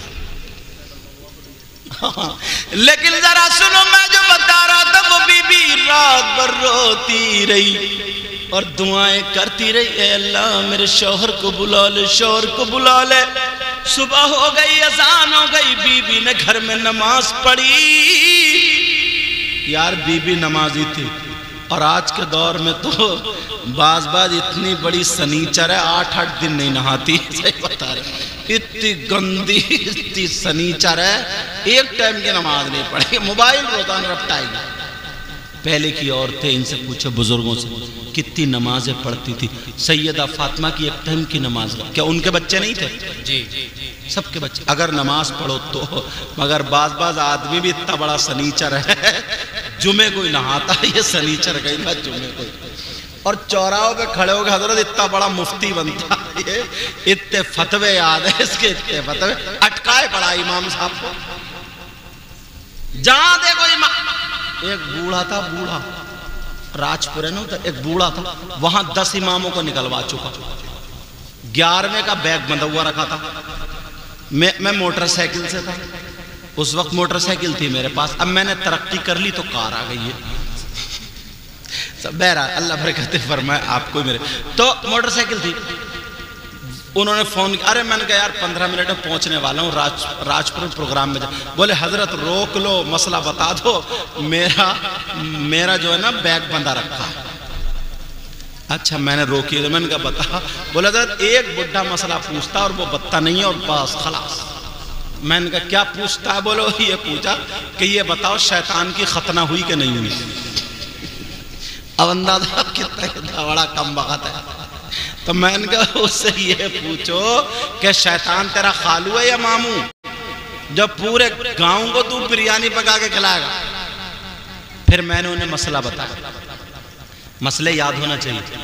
A: لیکن ذرا سنو میں جو بتا رہا تھا، وہ بی بی رات بھر روتی رہی اور دعائیں کرتی رہی، اے اللہ میرے شوہر کو بلا لے، شوہر کو بلا لے۔ صبح ہو گئی، اذان ہو گئی، بی بی نے گھر میں نماز پڑھی۔ یار بی بی نمازی تھی، اور آج کے دور میں تو بعض بعض اتنی بڑی سنیچر ہے، آٹھ آٹھ دن نہیں نہاتی، صحیح بتا رہے، اتنی گندی اتنی سنیچر ہے، ایک ٹائم کی نماز نہیں پڑھے، موبائل روزانہ رپٹائے گی۔ پہلے کی عورتیں ان سے پوچھے بزرگوں سے کتنی نمازیں پڑھتی تھی؟ سیدہ فاطمہ کی ایک ٹائم کی نماز، کیا ان کے بچے نہیں تھے؟ جی سب کے بچے، اگر نماز پڑھو تو، مگر بعض بعض آدمی بھی اتنا بڑا سنیچر ہے، جمعے کوئی نہاتا، یہ سنیچر گئی نا جمعے کوئی، اور چوراہوں پہ کھڑے ہو گئے حضرت اتنا بڑا مفتی بنتا، یہ اتنے فتوے یاد ہے اس کے، اتنے فتوے اٹکائے پڑا امام صاحب کو، جہاں دیکھو امام۔ ایک بوڑھا تھا، بوڑھا راجپور ہے نا، ایک بوڑھا تھا، وہاں دس اماموں کو نکلوا چکا، گیارہویں کا بیگ بندھا ہوا رکھا تھا۔ میں میں موٹر سائیکل سے تھا، اس وقت موٹر سائیکل تھی میرے پاس، اب میں نے ترقی کر لی تو کار آ گئی ہے، بہرحال اللہ برکت فرمائے آپ کو میرے۔ تو موٹر سائیکل تھی، انہوں نے فون کیا، ارے میں نے کہا یار پندرہ منٹ میں پہنچنے والا ہوں راج راجپور پروگرام میں جا، بولے حضرت روک لو، مسئلہ بتا دو، میرا میرا جو ہے نا بیگ بندھا رکھا ہے۔ اچھا میں نے روکی، میں نے کہا بتا، بولے حضرت ایک بڈھا مسئلہ پوچھتا اور وہ بتا نہیں ہے اور بس خلاص۔ میں نے کہا کیا پوچھتا ہے؟ بولو یہ پوچھا کہ یہ بتاؤ شیطان کی ختنہ ہوئی کہ نہیں ہوئی؟ اب اندازہ کتنا کتنا بڑا کم بخت ہے۔ تو میں نے کہا اس سے یہ پوچھو کہ شیطان تیرا خالو ہے یا ماموں، جب پورے گاؤں کو تو بریانی پکا کے کھلائے گا؟ پھر میں نے انہیں مسئلہ بتایا، مسئلے یاد ہونا چاہیے،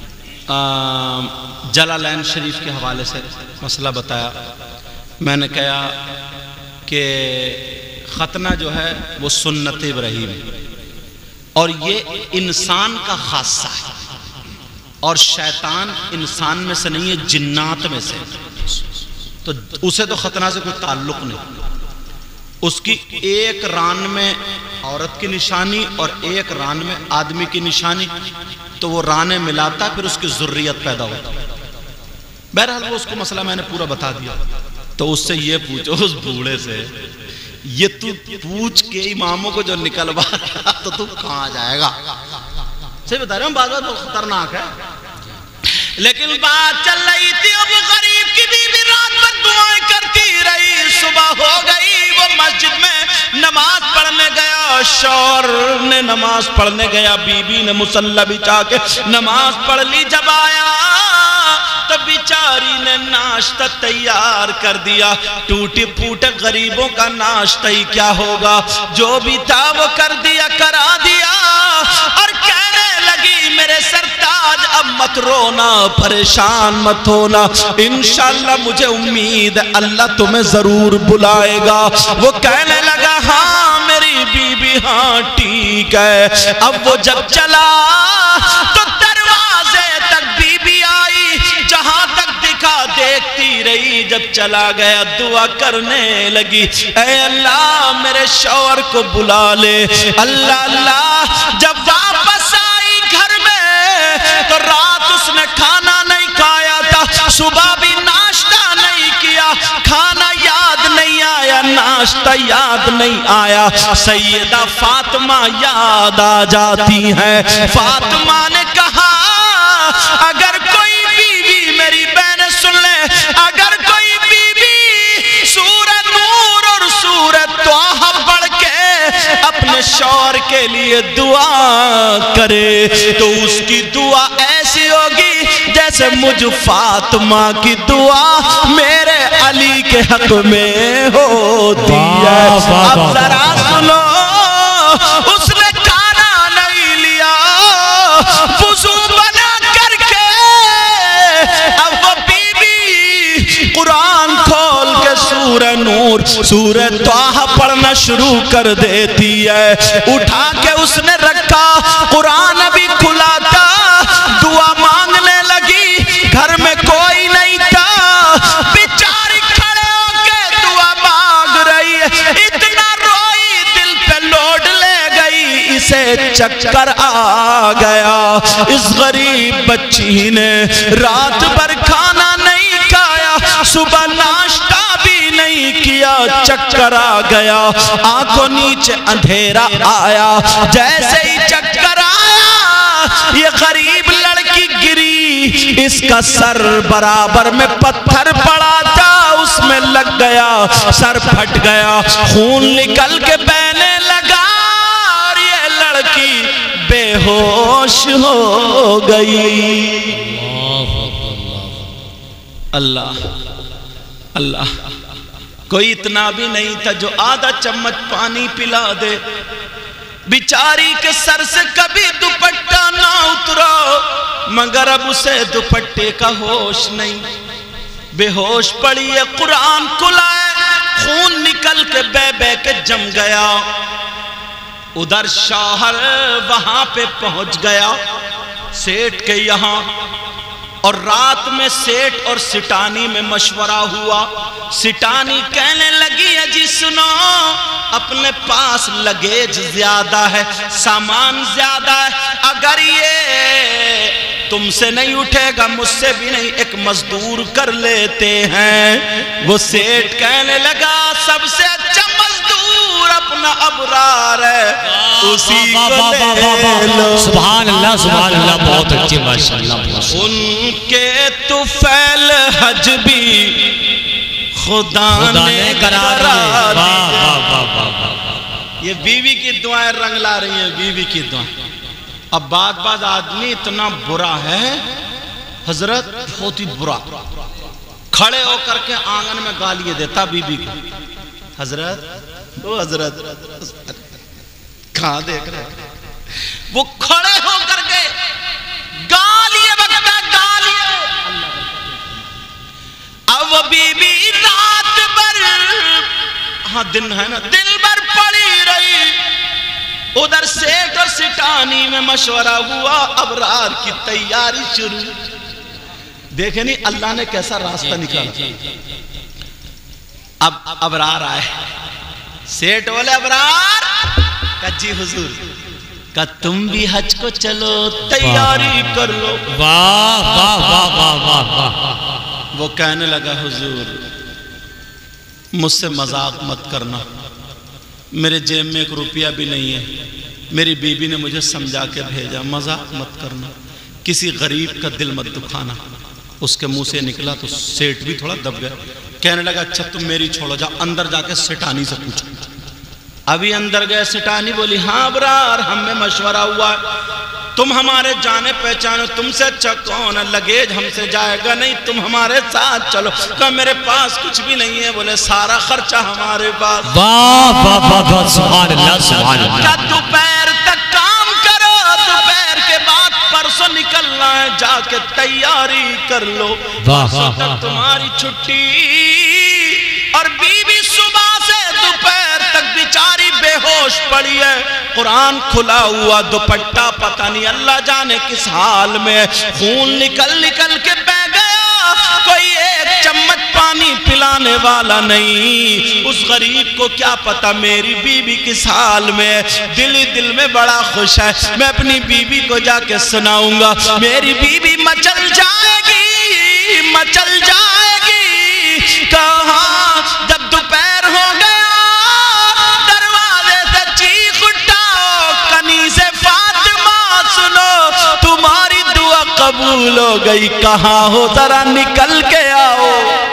A: جلالین شریف کے حوالے سے مسئلہ بتایا۔ میں نے کہا کہ ختنہ جو ہے وہ سنت ابراہیم ہے، اور یہ انسان کا خاصہ ہے، اور شیطان انسان میں سے نہیں ہے، جنات میں سے، تو اسے تو ختنہ سے کوئی تعلق نہیں۔ اس کی ایک ران میں عورت کی نشانی اور ایک ران میں آدمی کی نشانی، تو وہ رانے ملاتا پھر اس کی ذریت پیدا ہوتا۔ بہرحال وہ اس کو مسئلہ میں نے پورا بتا دیا۔ تو اس سے یہ پوچھو، اس بوڑھے سے یہ تو پوچھ کے اماموں کو جو نکلوا رہا تو تو کہاں جائے گا؟ صحیح بتا رہے ہوں، بات بہت خطرناک ہے، لیکن بات چل رہی تھی اب غریب کی بیوی رات بھر دعائیں کرتی رہی، صبح ہو گئی، وہ مسجد میں نماز پڑھنے گیا، شوہر نے نماز پڑھنے گیا، بیوی نے مصلی بچھا کے نماز پڑھ لی، جب آیا تو بیچاری نے ناشتہ تیار کر دیا، ٹوٹے پھوٹے غریبوں کا ناشتہ ہی کیا ہوگا، جو بھی تھا وہ کر دیا، کرا دیا، اور کہنے لگی میرے سرتاج اب مت رونا، پریشان مت ہونا، انشاءاللہ مجھے امید ہے اللہ تمہیں ضرور بلائے گا۔ وہ کہنے لگا ہاں میری بی بی ہاں ٹھیک ہے۔ اب وہ جب چلا تو دروازے تک بی بی آئی، جہاں تک دکھا دیکھتی رہی، جب چلا گیا دعا کرنے لگی، اے اللہ میرے شوہر کو بلا لے، اللہ اللہ۔ جب واپس آئی گھر میں تو رات اس نے کھانا نہیں کھایا تھا، صبح بھی ناشتہ نہیں کیا، کھانا یاد نہیں آیا، ناشتہ یاد نہیں آیا۔ سیدہ فاطمہ یاد آ جاتی ہیں، فاطمہ نے کہا اگر کوئی بیوی، میری بہنیں سن لیں، اگر کوئی بیوی سورہ نور اور سورہ طٰہٰ پڑھ کے اپنے شوہر کے لیے دعا کرے تو اس کی دعا ایسی ہوگی جیسے مجھ فاطمہ کی دعا میرے علی کے حق میں ہوتی ہے۔ اب ذرا سنو، اس نے کھانا نہیں لیا، وضو بنا کر کے اب وہ بی بی قرآن کھول کے سورہ نور سورہ طٰہٰ پڑھنا شروع کر دیتی ہے۔ اٹھا کے اس نے رکھا، قرآن ابھی کھلا تھا، دعا مانگنے لگی، گھر میں کوئی نہیں تھا، بیچاری کھڑے ہو کے دعا مانگ رہی ہے، اتنا روئی دل پہ لوڈ لے گئی، اسے چکر آ گیا۔ اس غریب بچی نے رات بھر کھانا نہیں کھایا، صبح ناشتہ بھی نہیں کیا، چکر آ گیا، آنکھوں نیچے اندھیرا آیا، جیسے ہی چکر آیا یہ غریب لڑکی گری، اس کا سر برابر میں پتھر پڑا تھا، اس میں لگ گیا، سر پھٹ گیا، خون نکل کے بہنے لگا، اور یہ لڑکی بے ہوش ہو گئی۔ اللہ اللہ، کوئی اتنا بھی نہیں تھا جو آدھا چمچ پانی پلا دے، بیچاری کے سر سے کبھی دوپٹہ نہ اترا، مگر اب اسے دوپٹے کا ہوش نہیں، بے ہوش پڑی ہے، قرآن کھلا ہے، خون نکل کے بے بے کے جم گیا۔ ادھر شوہر وہاں پہ پہنچ گیا سیٹ کے یہاں، اور رات میں سیٹ اور سٹانی میں مشورہ ہوا۔ سٹانی کہنے لگی ہے جی سنو، اپنے پاس لگیج زیادہ ہے، سامان زیادہ ہے، اگر یہ تم سے نہیں اٹھے گا مجھ سے بھی نہیں، ایک مزدور کر لیتے ہیں۔ وہ سیٹ کہنے لگا سب سے اچھا مزدور اپنا ابرار ہے، اسی کو لے لو۔
B: سبحان اللہ سبحان اللہ، بہت اچھی ماشاءاللہ۔
A: ان کے طفیل حج بھی خدا نے کرا دی۔ یہ بیوی کی دعائیں رنگ لا رہی ہیں، بیوی کی دعائیں۔ اب بعد بعد آدمی اتنا برا ہے حضرت، بہت ہی برا، کھڑے ہو کر کے آنگن میں گالیاں دیتا بیوی کو۔ حضرت وہ حضرت کہاں دیکھ رہے ہیں؟ وہ کھڑے ہو کر کے گالیاں بکتا، گالیاں۔ اب وہ بی بی رات بھر، ہاں دن ہے نا، دن بھر پڑی رہی، ادھر سیٹ اور سٹانی میں مشورہ ہوا، ابرار کی تیاری شروع۔ دیکھیں نہیں اللہ نے کیسا راستہ نکالا۔ اب ابرار آئے، سیٹ والے ابرار کہا جی حضور، کہا تم بھی حج کو چلو، تیاری کر لو۔
B: واہ واہ واہ واہ واہ واہ۔
A: وہ کہنے لگا حضور مجھ سے مذاق مت کرنا، میرے جیب میں ایک روپیہ بھی نہیں ہے. میری بیوی نے مجھے سمجھا کے بھیجا مذاق مت کرنا, کسی غریب کا دل مت دکھانا. اس کے منہ سے نکلا تو سیٹ بھی تھوڑا دب گیا. کہنے لگا اچھا تم میری چھوڑو, جا اندر جا کے سٹانی سے پوچھو. ابھی اندر گئے, سٹانی بولی ہاں ابرار ہم میں مشورہ ہوا, تم ہمارے جانے پہچانے, تم سے اچھا کون ہے, لگیج ہم سے جائے گا نہیں, تم ہمارے ساتھ چلو. کہا میرے پاس کچھ بھی نہیں ہے. بولے سارا خرچہ ہمارے پاس.
B: واہ واہ واہ واہ سبحان اللہ سبحان اللہ.
A: کیا دوپہر تک کام کرو, دوپہر کے بعد پرسوں نکلنا ہے, جا کے تیاری کر لو, پرسوں تک تمہاری چھٹی. اور بیوی صبح سے دوپہر تک بیچاری بے ہوش پڑی ہے, قرآن کھلا ہوا, دوپٹہ پتہ نہیں اللہ جانے کس حال میں, خون نکل نکل کے بہ گیا, کوئی ایک چمچ پانی پلانے والا نہیں. اس غریب کو کیا پتا میری بیوی کس حال میں, دل ہی دل میں بڑا خوش ہے. میں اپنی بیوی کو جا کے سناؤں گا, میری بیوی مچل جائے گی مچل جائے گی. کہاں جب دوپہر ہو گیا, دروازے سے چیخ اٹھاؤ, کنیز فاطمہ سنو تمہاری دعا قبول ہو گئی, کہاں ہو ذرا نکل کے آؤ.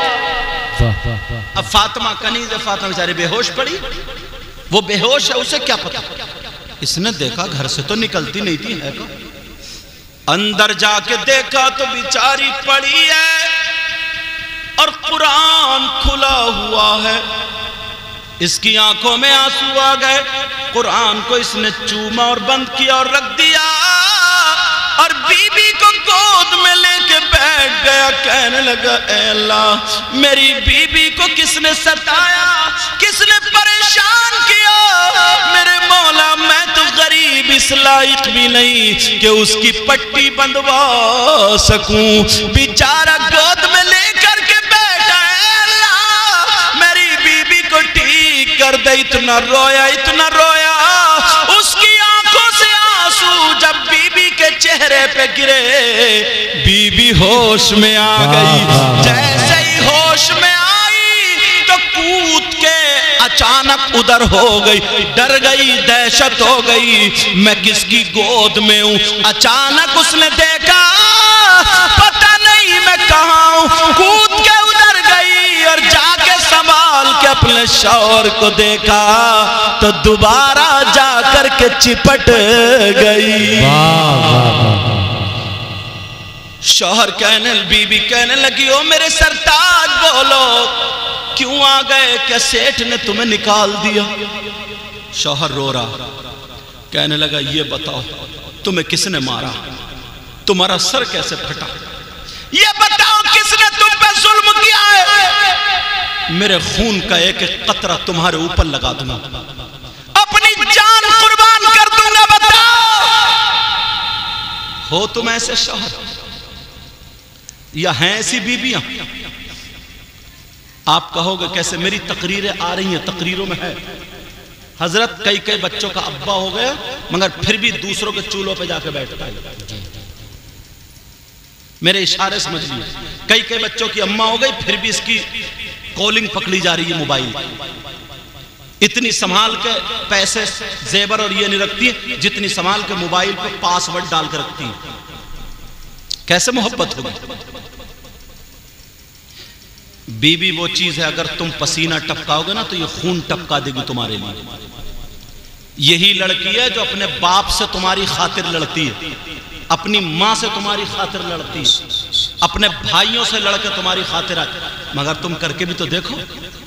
A: اب فاطمہ, کنیز فاطمہ بیچاری بے ہوش پڑی. وہ بے ہوش ہے, اسے کیا پتا, اس نے دیکھا گھر سے تو نکلتی نہیں تھی, ہے کہ اندر جا کے دیکھا تو بیچاری پڑی ہے اور قرآن کھلا ہوا ہے. اس کی آنکھوں میں آنسو آ گئے, قرآن کو اس نے چوما اور بند کیا اور رکھ دیا, اور بی بی کو گود میں لے کے بیٹھ گیا. کہنے لگا اے اللہ میری بی بی کو کس نے ستایا, کس نے پریشان کیا, میرے مولا میں تو غریب اس لائق بھی نہیں کہ اس کی پٹی بندوا سکوں. بیچارہ گود میں لے کر کے بیٹھا, اے اللہ میری بی بی کو ٹھیک کر دے. اتنا رویا اتنا رویا, اس کی آنکھوں سے آنسو جب بی بی کے چہرے پہ گرے, بی بی ہوش میں آ گئی. جیسے ہی ہوش میں آئی تو کود کے اچانک ادھر ہو گئی, ڈر گئی, دہشت ہو گئی, میں کس کی گود میں ہوں. اچانک اس نے دیکھا پتہ نہیں میں کہاں ہوں, کود کے ادھر گئی اور جا کے سنبھال کے اپنے شوہر کو دیکھا تو دوبارہ جا کر کے چپٹ گئی. شوہر کہنے, بی بی کہنے لگی او میرے سرتاج بولو کیوں آ گئے, کیا سیٹھ نے تمہیں نکال دیا. شوہر رو رہا, کہنے لگا یہ بتاؤ تمہیں کس نے مارا, تمہارا سر کیسے پھٹا, یہ بتاؤ کس نے تم پہ ظلم کیا ہے. میرے خون کا ایک ایک قطرہ تمہارے اوپر لگا دوں گا, اپنی جان قربان کر دوں گا. بتاؤ ہو تم ایسے شوہر یا ہیں ایسی بیویاں. آپ کہو گے کیسے, میری تقریریں آ رہی ہیں, تقریروں میں ہے حضرت کئی کئی بچوں کا ابا ہو گیا مگر پھر بھی دوسروں کے چولہوں پہ جا کے بیٹھتا ہے. میرے اشارے سمجھ لیے, کئی کئی بچوں کی اماں ہو گئی پھر بھی اس کی کالنگ پکڑی جا رہی ہے موبائل. اتنی سنبھال کے پیسے زیور اور یہ نہیں رکھتی ہے جتنی سنبھال کے موبائل پہ پاس ورڈ ڈال کے رکھتی ہے. کیسے محبت ہوگی. بی بی وہ چیز ہے اگر تم پسینہ ٹپکاؤ گے نا تو یہ خون ٹپکا دے گی تمہارے لیے. یہی لڑکی ہے جو اپنے باپ سے تمہاری خاطر لڑتی ہے, اپنی ماں سے تمہاری خاطر لڑتی ہے, اپنے بھائیوں سے لڑ کے تمہاری خاطر آتی. مگر تم کر کے بھی تو دیکھو,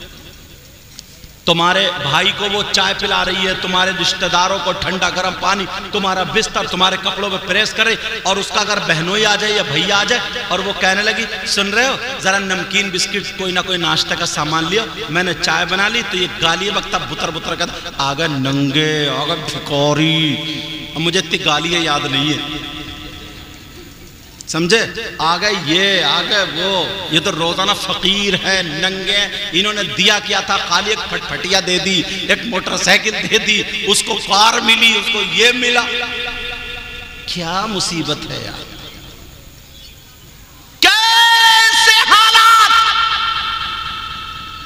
A: تمہارے بھائی کو وہ چائے پلا رہی ہے, تمہارے رشتہ داروں کو ٹھنڈا گرم پانی, تمہارا بستر تمہارے کپڑوں پہ پریس کرے, اور اس کا اگر بہنوئی آ جائے یا بھئی آ جائے اور وہ کہنے لگی سن رہے ہو ذرا نمکین بسکٹ کوئی نہ کوئی ناشتہ کا سامان لیا, میں نے چائے بنا لی, تو یہ گالی وقتا بطر بطر کرتا آگے ننگے آگے بھکاری. مجھے اتنی گالیاں یاد نہیں ہے, سمجھے, آگے یہ آگے وہ, یہ تو روزانہ فقیر ہے, ننگے, انہوں نے دیا کیا تھا خالی ایک پھٹ پھٹیا دے دی, ایک موٹر سائیکل دے دی, اس کو کار ملی, اس کو یہ ملا. کیا مصیبت ہے یار, کیسے حالات.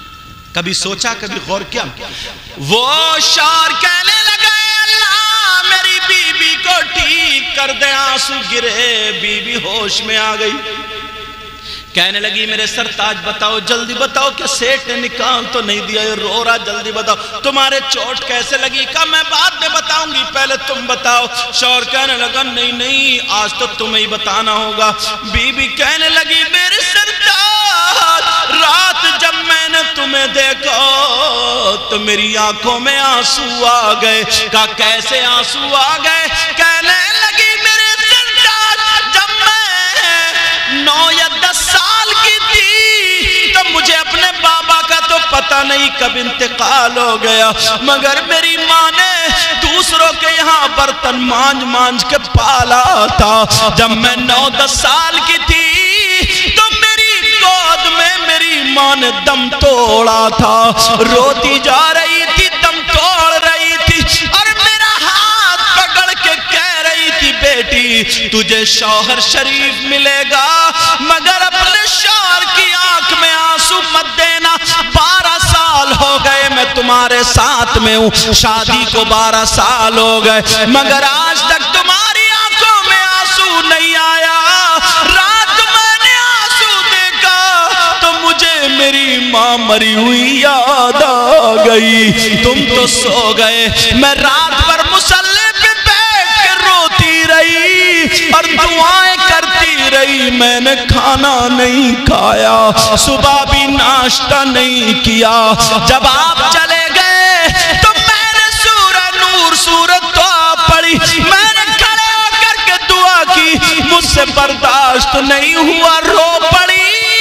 A: کبھی سوچا کبھی غور کیا؟ وہ شوہر کہنے لگا اللہ میری بی بی کو ٹھیک کر دے، آنسو گرے، بی بی ہوش میں آ گئی، کہنے لگی میرے سرتاج بتاؤ جلدی بتاؤ کہ سیٹ نے نکال تو نہیں دیا، یہ رو رہا، جلدی بتاؤ تمہارے چوٹ کیسے لگی؟ کہا میں بعد میں بتاؤں گی، پہلے تم بتاؤ۔ شوہر کہنے لگا نہیں نہیں آج تو تمہیں ہی بتانا ہوگا۔ بی بی کہنے لگی میرے سرتاج رات جب میں نے تمہیں دیکھا تو میری آنکھوں میں آنسو آ گئے۔ کہا کیسے آنسو آ گئے؟ کہنے لگی میرے سرتاج جب میں نو یا دس سال کی تھی تو مجھے اپنے بابا کا تو پتہ نہیں کب انتقال ہو گیا، مگر میری ماں نے دوسروں کے یہاں برتن مانج مانج کے پالا تھا۔ جب میں نو دس سال کی تھی تو میری گود میں میری ماں نے دم توڑا تھا، روتی جا رہی تھی، دم توڑ رہی تھی، اور میرا ہاتھ پکڑ کے کہہ رہی تھی بیٹی تجھے شوہر شریف ملے گا مگر اپنے شوہر کی آنکھ میں آنسو مت دینا، بارہ سال ہو گئے میں تمہارے ساتھ میں ہوں، شادی کو بارہ سال ہو گئے مگر آج تک تمہاری آنکھوں میں آنسو نہیں آیا۔ رات میں نے آنسو دیکھا تو مجھے میری ماں مری ہوئی یاد آ گئی، تم تو سو گئے، میں رات پر مصلی پہ بیٹھ کے روتی رہی اور دعائیں کرتی رہی، میں نے کھانا نہیں کھایا، صبح بھی ناشتہ نہیں کیا۔ جب آپ چلے گئے تو میں نے سورہ نور سورۃ طٰہٰ پڑھی، میں نے کھڑے ہو کر کے دعا کی، مجھ سے برداشت نہیں ہوا، رو پڑی،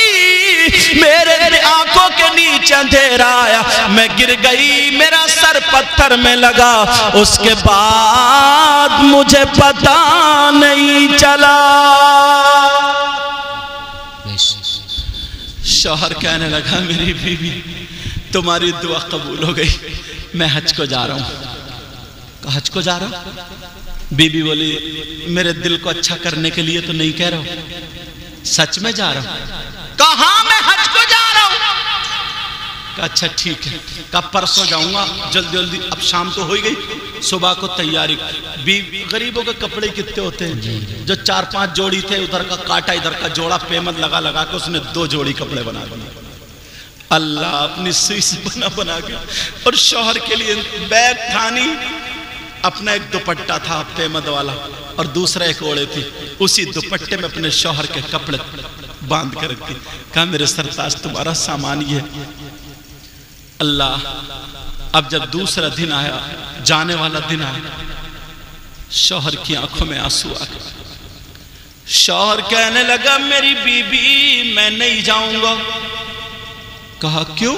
A: میرے آنکھوں کے نیچے اندھیرا آیا، میں گر گئی، میرا سر پتھر میں لگا، اس کے بعد مجھے پتہ نہیں چلا۔ شوہر کہنے لگا میری بیوی تمہاری دعا قبول ہو گئی، میں حج کو جا رہا ہوں۔ کہا حج کو جا رہا ہوں؟ بی بی بولی میرے دل کو اچھا کرنے کے لیے تو نہیں کہہ رہا ہوں، سچ میں جا رہا ہوں؟ کہا ہاں میں حج کو جا رہا ہوں۔ کہا اچھا ٹھیک ہے، کہا پرسوں جاؤں گا، جلدی جلدی، اب شام تو ہوئی گئی، صبح کو تیاری۔ غریبوں کے کپڑے کتنے ہوتے ہیں، جو چار پانچ جوڑی تھے، ادھر کا کاٹا ادھر کا جوڑا، پیمنٹ لگا لگا کے اس نے دو جوڑی کپڑے بنا بنا اللہ اپنی سوئی سے بنا بنا کے، اور شوہر کے لیے بیگ تھانی، اپنا ایک دوپٹہ تھا پیمد والا اور دوسرا ایک اوڑے تھی، اسی دوپٹے میں اپنے شوہر کے کپڑے باندھ کر رکھتی۔ کہا میرے سرتاج تمہارا سامان یہ ہے۔ اللہ اب جب دوسرا دن آیا، جانے والا دن آیا، شوہر کی آنکھوں میں آنسو آ گئے۔ شوہر کہنے لگا میری بی بی میں نہیں جاؤں گا۔ کہا کیوں؟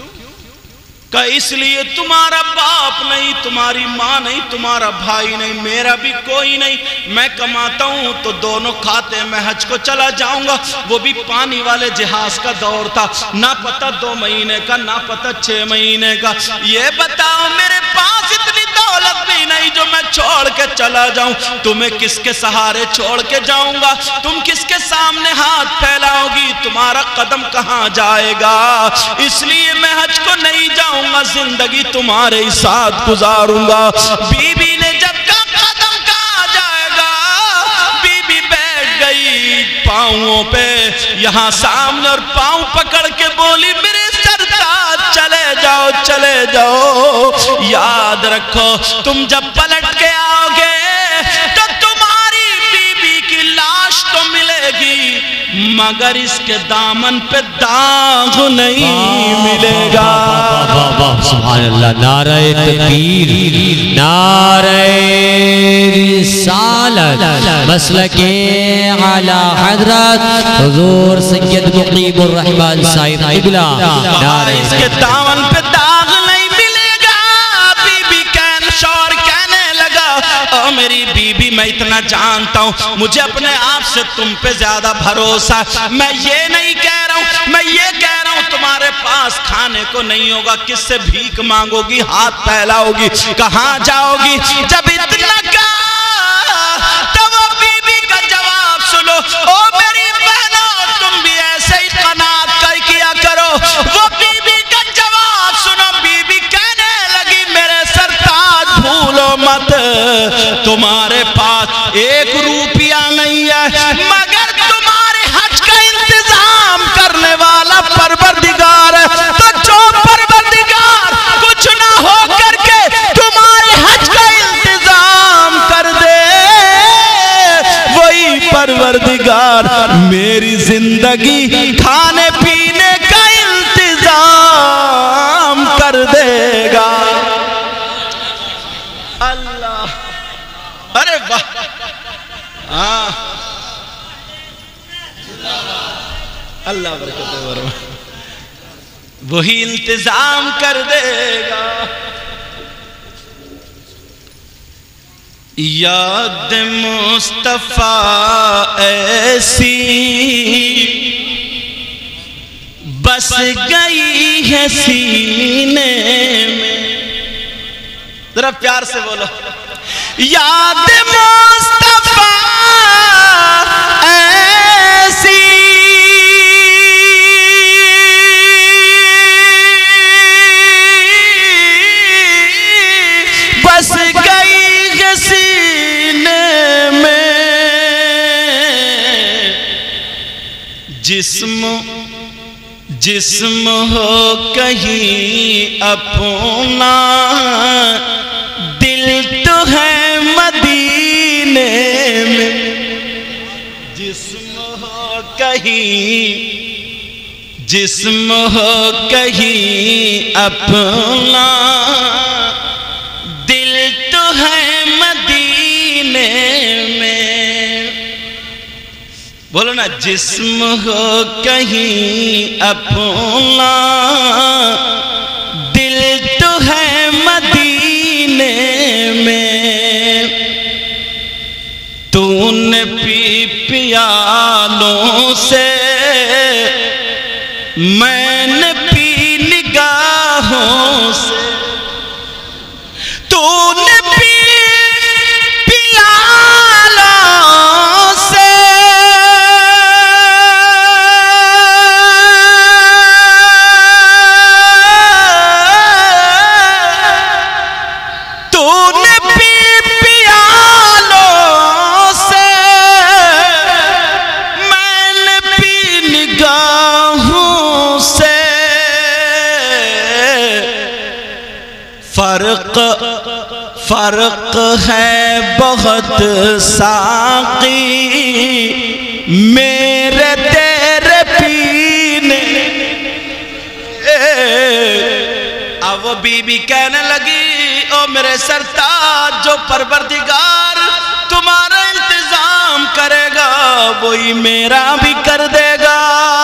A: کہا اس لیے تمہارا باپ نہیں، تمہاری ماں نہیں، تمہارا بھائی نہیں، میرا بھی کوئی نہیں، میں کماتا ہوں تو دونوں کھاتے ہیں، میں حج کو چلا جاؤں گا، وہ بھی پانی والے جہاز کا دور تھا، نہ پتہ دو مہینے کا، نہ پتہ چھ مہینے کا، یہ بتاؤ میرے پاس اتنی دولت بھی نہیں جو میں چھوڑ کے چلا جاؤں، تمہیں کس کے سہارے چھوڑ کے جاؤں گا، تم کس کے سامنے ہاتھ پھیلاؤ گی، تمہارا قدم کہاں جائے گا، اس لیے میں حج کو نہیں جاؤں گا، زندگی تمہارے ہی ساتھ گزاروں گا۔ بی بی نے جب کہا قدم کہاں جائے گا، بی بی بیٹھ گئی پاؤں پہ یہاں سامنے اور پاؤں پکڑ کے بولی میرے سرتاج چلے جاؤ چلے جاؤ، یاد رکھو تم جب پلٹ کے آؤ گے تو تمہاری بی بی کی لاش تو ملے گی مگر اس کے دامن پہ داغ نہیں ملے گا۔
B: سبحان اللہ، نعرہ تکبیر، نعرہ رسالت، مسلک اعلی حضرت حضور سید مقیم الرحمن صاحب قبلہ، نعرہ
A: اس کے دامن پہ داغ نہیں ملے گا۔ بی بی کہن شوہر کہنے لگا او میری بی بی میں اتنا جانتا ہوں، مجھے اپنے آپ سے تم پہ زیادہ بھروسہ، میں یہ نہیں کہہ رہا ہوں، میں یہ کہہ رہا ہوں تمہارے پاس کھانے کو نہیں ہوگا، کس سے بھیک مانگو گی، ہاتھ پھیلاؤ گی، کہاں جاؤ گی؟ جب اتنا کہا تو وہ بی بی کا جواب سنو، او میری بہنوں تم بھی ایسے ہی قناعت کر کیا کرو، وہ بی بی کا جواب زندگی کھانے پینے کا انتظام کر دے گا اللہ ارے واہ ہاں اللہ برکت ورما وہی انتظام کر دے گا یاد مصطفیٰ ایسی بس گئی ہے سینے میں ذرا پیار سے بولو یاد مصطفیٰ ایسی بس گئی ہے سینے میں جسم جسم ہو کہیں اپنا دل تو ہے مدینے میں جسم ہو کہیں جسم ہو کہیں اپنا دل تو ہے مدینے میں بولو نا جسم ہو کہیں اپنا دل تو ہے مدینے میں تو نے پی پیالوں سے میں نے پی نگاہوں سے تو نے پی فرق فرق ہے بہت ساقی میرے تیرے پینے اب وہ بی بی کہنے لگی او میرے سرتاج جو پروردگار تمہارا انتظام کرے گا وہی میرا بھی کر دے گا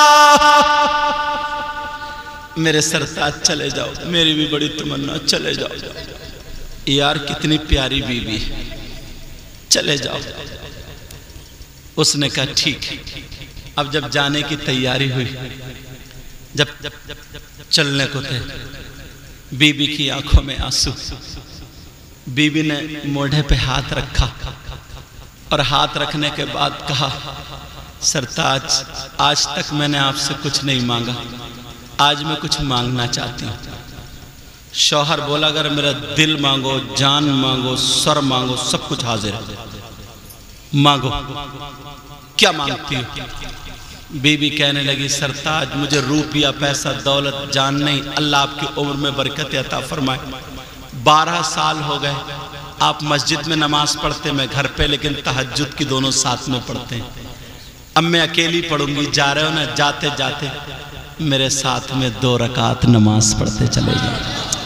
A: میرے سرتاج چلے جاؤ میری بھی بڑی تمنا چلے جاؤ یار کتنی پیاری بی بی چلے جاؤ اس نے کہا ٹھیک اب جب جانے کی تیاری ہوئی جب چلنے کو تھے بی بی کی آنکھوں میں آنسو بی بی نے موڑھے پہ ہاتھ رکھا اور ہاتھ رکھنے کے بعد کہا سرتاج آج تک میں نے آپ سے کچھ نہیں مانگا آج میں کچھ مانگنا چاہتی ہوں شوہر بولا اگر میرا دل مانگو جان مانگو سر مانگو سب کچھ حاضر ہے مانگو کیا مانگتی ہو بی بی کہنے لگی سرتاج مجھے روپیہ پیسہ دولت جان نہیں اللہ آپ کی عمر میں برکت عطا فرمائے بارہ سال ہو گئے آپ مسجد میں نماز پڑھتے میں گھر پہ لیکن تہجد کی دونوں ساتھ میں پڑھتے ہیں اب میں اکیلی پڑھوں گی جا رہے ہو نا جاتے جاتے میرے ساتھ میں دو رکعت نماز پڑھتے چلے جاؤ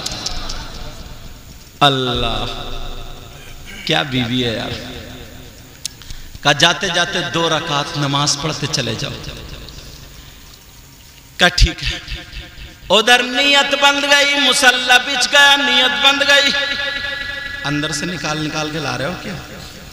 A: اللہ کیا بیوی ہے یار کہا جاتے جاتے دو رکعت نماز پڑھتے چلے جاؤ کہا ٹھیک ہے ادھر نیت بند گئی مصلی بچ گیا نیت بند گئی اندر سے نکال نکال کے لا رہے ہو کیا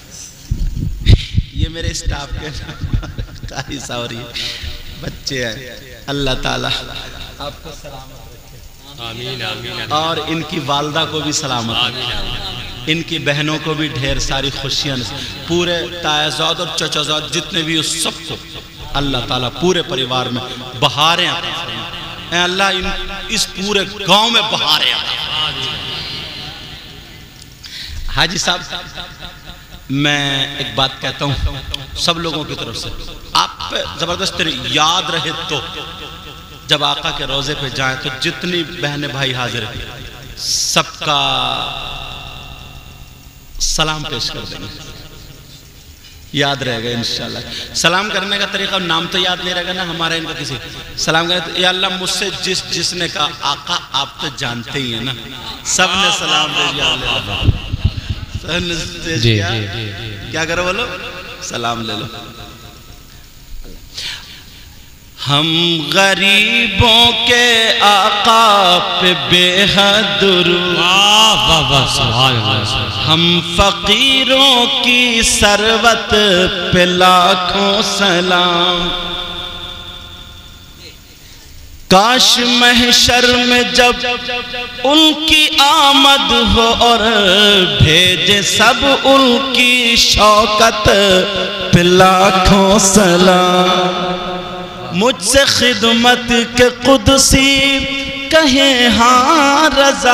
A: یہ میرے اسٹاف کے قاری ساوری بچے ہیں اللہ تعالیٰ آپ کو سلامت رکھے اور ان کی والدہ کو بھی سلامت رکھے ان کی بہنوں کو بھی ڈھیر ساری خوشیاں پورے تائزاد اور چچازاد جتنے بھی اس سب کو اللہ تعالیٰ پورے پریوار میں بہاریں عطا فرمائے اے اللہ اس پورے گاؤں میں بہاریں عطا فرمائے حاجی صاحب میں ایک بات کہتا ہوں سب لوگوں کی طرف سے آپ پہ زبردست یاد رہے تو جب آقا کے روزے پہ جائیں تو جتنی بہن بھائی حاضر ہیں سب کا سلام پیش کر دیں یاد رہے گا انشاءاللہ. سلام کرنے کا طریقہ نام تو یاد نہیں رہے گا نا ہمارا ان کا کسی. سلام کرنے یا اللہ مجھ سے جس جس نے کہا آقا آپ تو جانتے ہی ہیں نا, سب نے سلام دے دیا. سب نے کیا کیا کرو بولو سلام لے لو. ہم غریبوں کے آقا پہ بے حد درود, ہم فقیروں کی ثروت پہ لاکھوں سلام. کاش محشر میں جب ان کی آمد ہو اور بھیجے سب ان کی شوکت پہ لاکھوں سلام. مجھ سے خدمت کے قدسی کہیں ہاں رضا,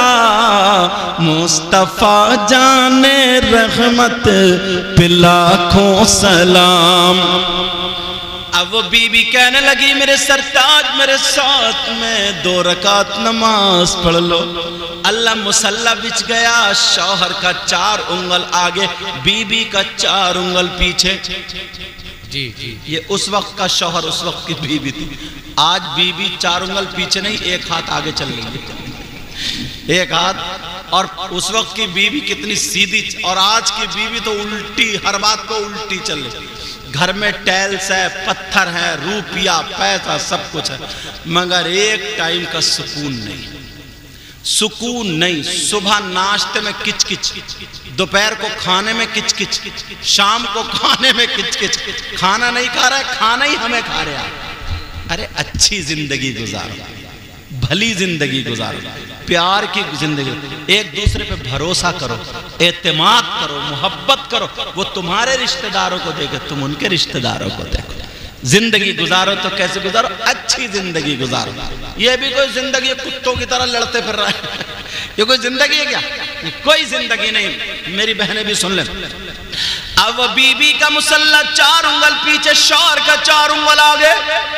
A: مصطفیٰ جان رحمت پہ لاکھوں سلام. اب وہ بی بی کہنے لگی میرے سرتاج میرے ساتھ میں دو رکعت نماز پڑھ لو. اللہ مصلی بچ گیا, شوہر کا چار انگل آگے بی بی کا چار انگل پیچھے. جی جی یہ اس وقت کا شوہر اس وقت کی بی بی تھی. آج بی بی چار انگل پیچھے نہیں ایک ہاتھ آگے چل گئی, ایک ہاتھ. اور اس وقت کی بی بی کتنی سیدھی, اور آج کی بی بی تو الٹی, ہر بات کو الٹی چل رہی. گھر میں ٹیلز ہے, پتھر ہے, روپیہ پیسہ سب کچھ ہے, مگر ایک ٹائم کا سکون نہیں, سکون نہیں. صبح ناشتے میں کچ کچ, دوپہر کو کھانے میں کچ کچ, شام کو کھانے میں کچ کچ. کھانا نہیں کھا رہا ہے, کھانا ہی ہمیں کھا رہے ہیں. ارے اچھی زندگی گزارو, بھلی زندگی گزارو, پیار کی زندگی, ایک دوسرے پہ بھروسہ کرو, اعتماد کرو, محبت کرو. وہ تمہارے رشتہ داروں کو دیکھے, تم ان کے رشتہ داروں کو دیکھو. زندگی گزارو تو کیسے گزارو, اچھی زندگی گزارو. یہ بھی کوئی زندگی کتوں کی طرح لڑتے پھر رہا ہے, یہ کوئی زندگی ہے کیا؟ کوئی زندگی نہیں. میری بہنیں بھی سن لیں. اب بی بی کا مصلی چار انگل پیچھے, شوہر کا چار انگل آگے,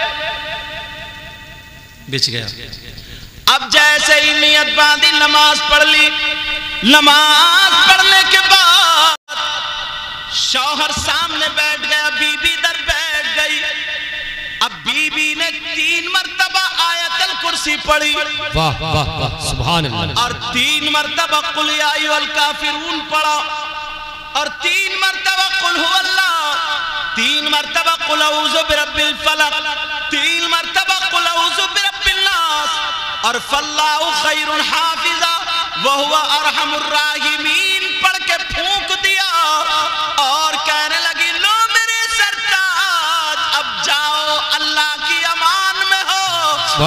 A: بچ گیا. اب جیسے ہی نیت باندھی, نماز پڑھ لی. نماز پڑھنے کے بعد شوہر سامنے بیٹھ گیا, بی بی در بیٹھ گئی. اب بی بی نے تین مرتبہ آیت الکرسی پڑھی,
B: واہ واہ واہ سبحان اللہ,
A: اور تین مرتبہ قل یا ایھا الکافرون پڑھا, اور تین مرتبہ قل ھو اللہ, تین مرتبہ قل اعوذ برب الفلق, تین مرتبہ قل اعوذ برب الناس, اور فاللہ خیر حافظا وہو ارحم الراحمین پڑھ کے پھونک دیا. اور کہنے لگی لو میرے سرتاج اب جاؤ, اللہ کی امان میں ہو,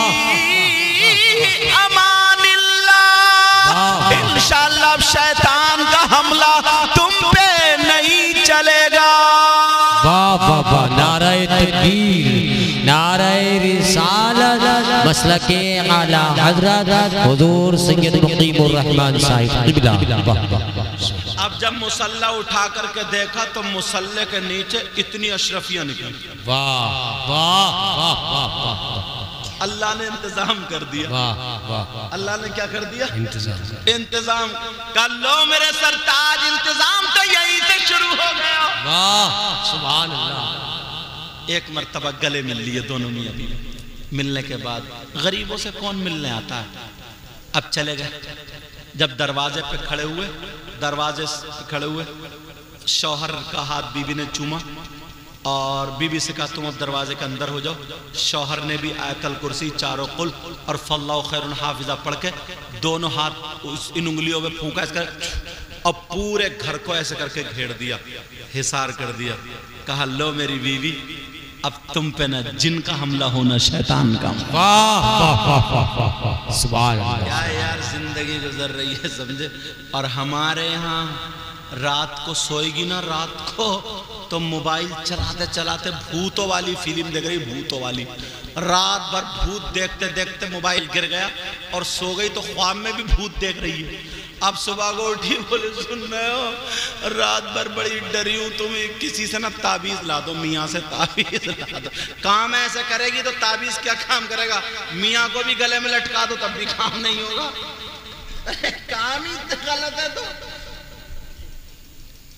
A: فی امان اللہ. انشاءاللہ اب شیطان کا حملہ تم پہ نہیں چلے گا.
B: واہ واہ واہ, نعرہ تکبیر, نعرہ رسالت, مسلک اعلی حضرت حضور سید مقیم الرحمن صاحب قبلہ.
A: اب جب مصلی اٹھا کر کے دیکھا تو مصلی کے نیچے اتنی اشرفیاں نکلی.
B: واہ واہ واہ واہ,
A: اللہ نے انتظام کر دیا.
B: واہ واہ,
A: اللہ نے کیا کر دیا؟
B: انتظام.
A: انتظام کر لو میرے سرتاج, انتظام تو یہیں سے شروع ہو گیا.
B: واہ سبحان اللہ.
A: ایک مرتبہ گلے مل لیے دونوں میاں بیوی. ملنے کے بعد غریبوں سے کون ملنے آتا ہے؟ اب چلے گئے. جب دروازے پہ کھڑے ہوئے, دروازے پہ کھڑے ہوئے, شوہر کا ہاتھ بی بی نے چوما, اور بی بی سے کہا تم اب دروازے کے اندر ہو جاؤ. شوہر نے بھی آیت الکرسی, چاروں قل اور فاللہ خیر حافظہ پڑھ کے دونوں ہاتھ ان انگلیوں میں پھونکا, اس کا اور پورے گھر کو ایسے کر کے گھیر دیا, حصار کر دیا. کہا لو میری بیوی اب تم پہ نہ جن کا حملہ ہونا شیطان کا.
B: واہ واہ واہ واہ سبحان اللہ.
A: کیا یار زندگی گزر رہی ہے سمجھے. اور ہمارے یہاں رات کو سوئے گی نا, رات کو تو موبائل چلاتے چلاتے بھوتوں والی فلم دیکھ رہی, بھوتوں والی. رات بھر بھوت دیکھتے دیکھتے موبائل گر گیا اور سو گئی تو خواب میں بھی بھوت دیکھ رہی ہے. اب صبح کو اٹھی بولے سن رہے ہو رات بھر بڑی ڈری ہوں, تمہیں کسی سے نہ تعبیز لا دو, میاں سے تعبیز لا دو. کام ایسے کرے گی تو تعبیز کیا کام کرے گا؟ میاں کو بھی گلے میں لٹکا دو تب بھی کام نہیں ہوگا. کام ہی غلط ہے. تو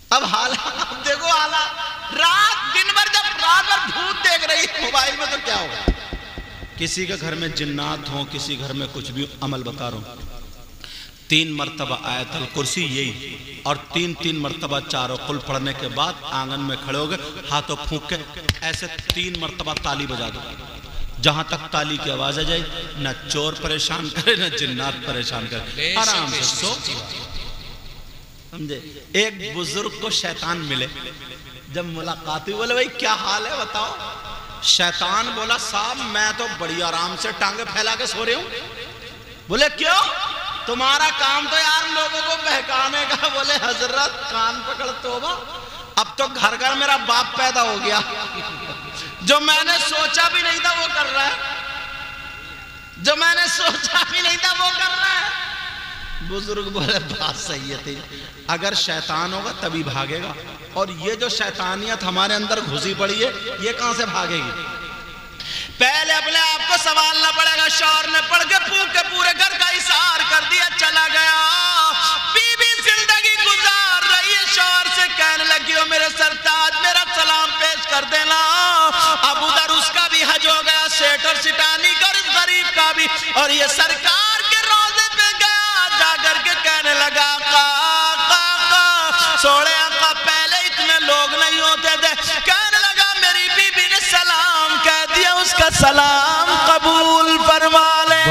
A: اب حالات دیکھو، حالات رات دن بھر جب رات بھر بھوت دیکھ رہی ہے موبائل میں تو کیا ہوگا؟ کسی کے گھر میں جنات ہوں، کسی گھر میں کچھ بھی عمل بتا رہا ہوں، تین مرتبہ آیت الکرسی یہی، اور تین تین مرتبہ چاروں قل پڑھنے کے بعد آنگن میں کھڑے ہو گئے، ہاتھوں پھونک کے ایسے تین مرتبہ تالی بجا دو، جہاں تک تالی کی آواز آ جائے، نہ چور پریشان کرے نہ جنات پریشان کرے، آرام سے سو. سمجھے؟ ایک بزرگ کو شیطان ملے، جب ملاقات ہوئی بولے بھائی کیا حال ہے بتاؤ. شیطان بولا صاحب میں تو بڑی آرام سے ٹانگیں پھیلا کے سو رہی ہوں. بولے کیوں؟ تمہارا کام تو یار لوگوں کو بہکانے کا. بولے حضرت کان پکڑ توبہ، اب تو گھر گھر میرا باپ پیدا ہو گیا، جو میں نے سوچا بھی نہیں تھا وہ کر رہا ہے، جو میں نے سوچا بھی نہیں تھا وہ کر رہا ہے. بزرگ بولے بات صحیح ہے، اگر شیطان ہوگا تبھی بھاگے گا، اور یہ جو شیطانیت ہمارے اندر گھسی پڑی ہے یہ کہاں سے بھاگے گی؟ پہلے اپنے آپ کو سوالنا پڑے گا. شوہر نے پڑھ کے پھونک کے پورے گھر کا احسار کر دیا، چلا گیا. بی بی زندگی گزار رہی ہے، شوہر سے کہنے لگی ہو میرے سرتاج میرا سلام پیش کر دینا. اب ادھر اس کا بھی حج ہو گیا، سیٹ اور سٹانی کا، اس غریب کا بھی، اور یہ سرکار کے روزے پہ گیا، جا کر کے کہنے لگا آقا آقا آقا سوڑے آقا پہلے اتنے لوگ نہیں ہوتے تھے. کہنے لگا میری بی بی نے سلام کہہ دیا، اس کا سلام قبول فرما لے.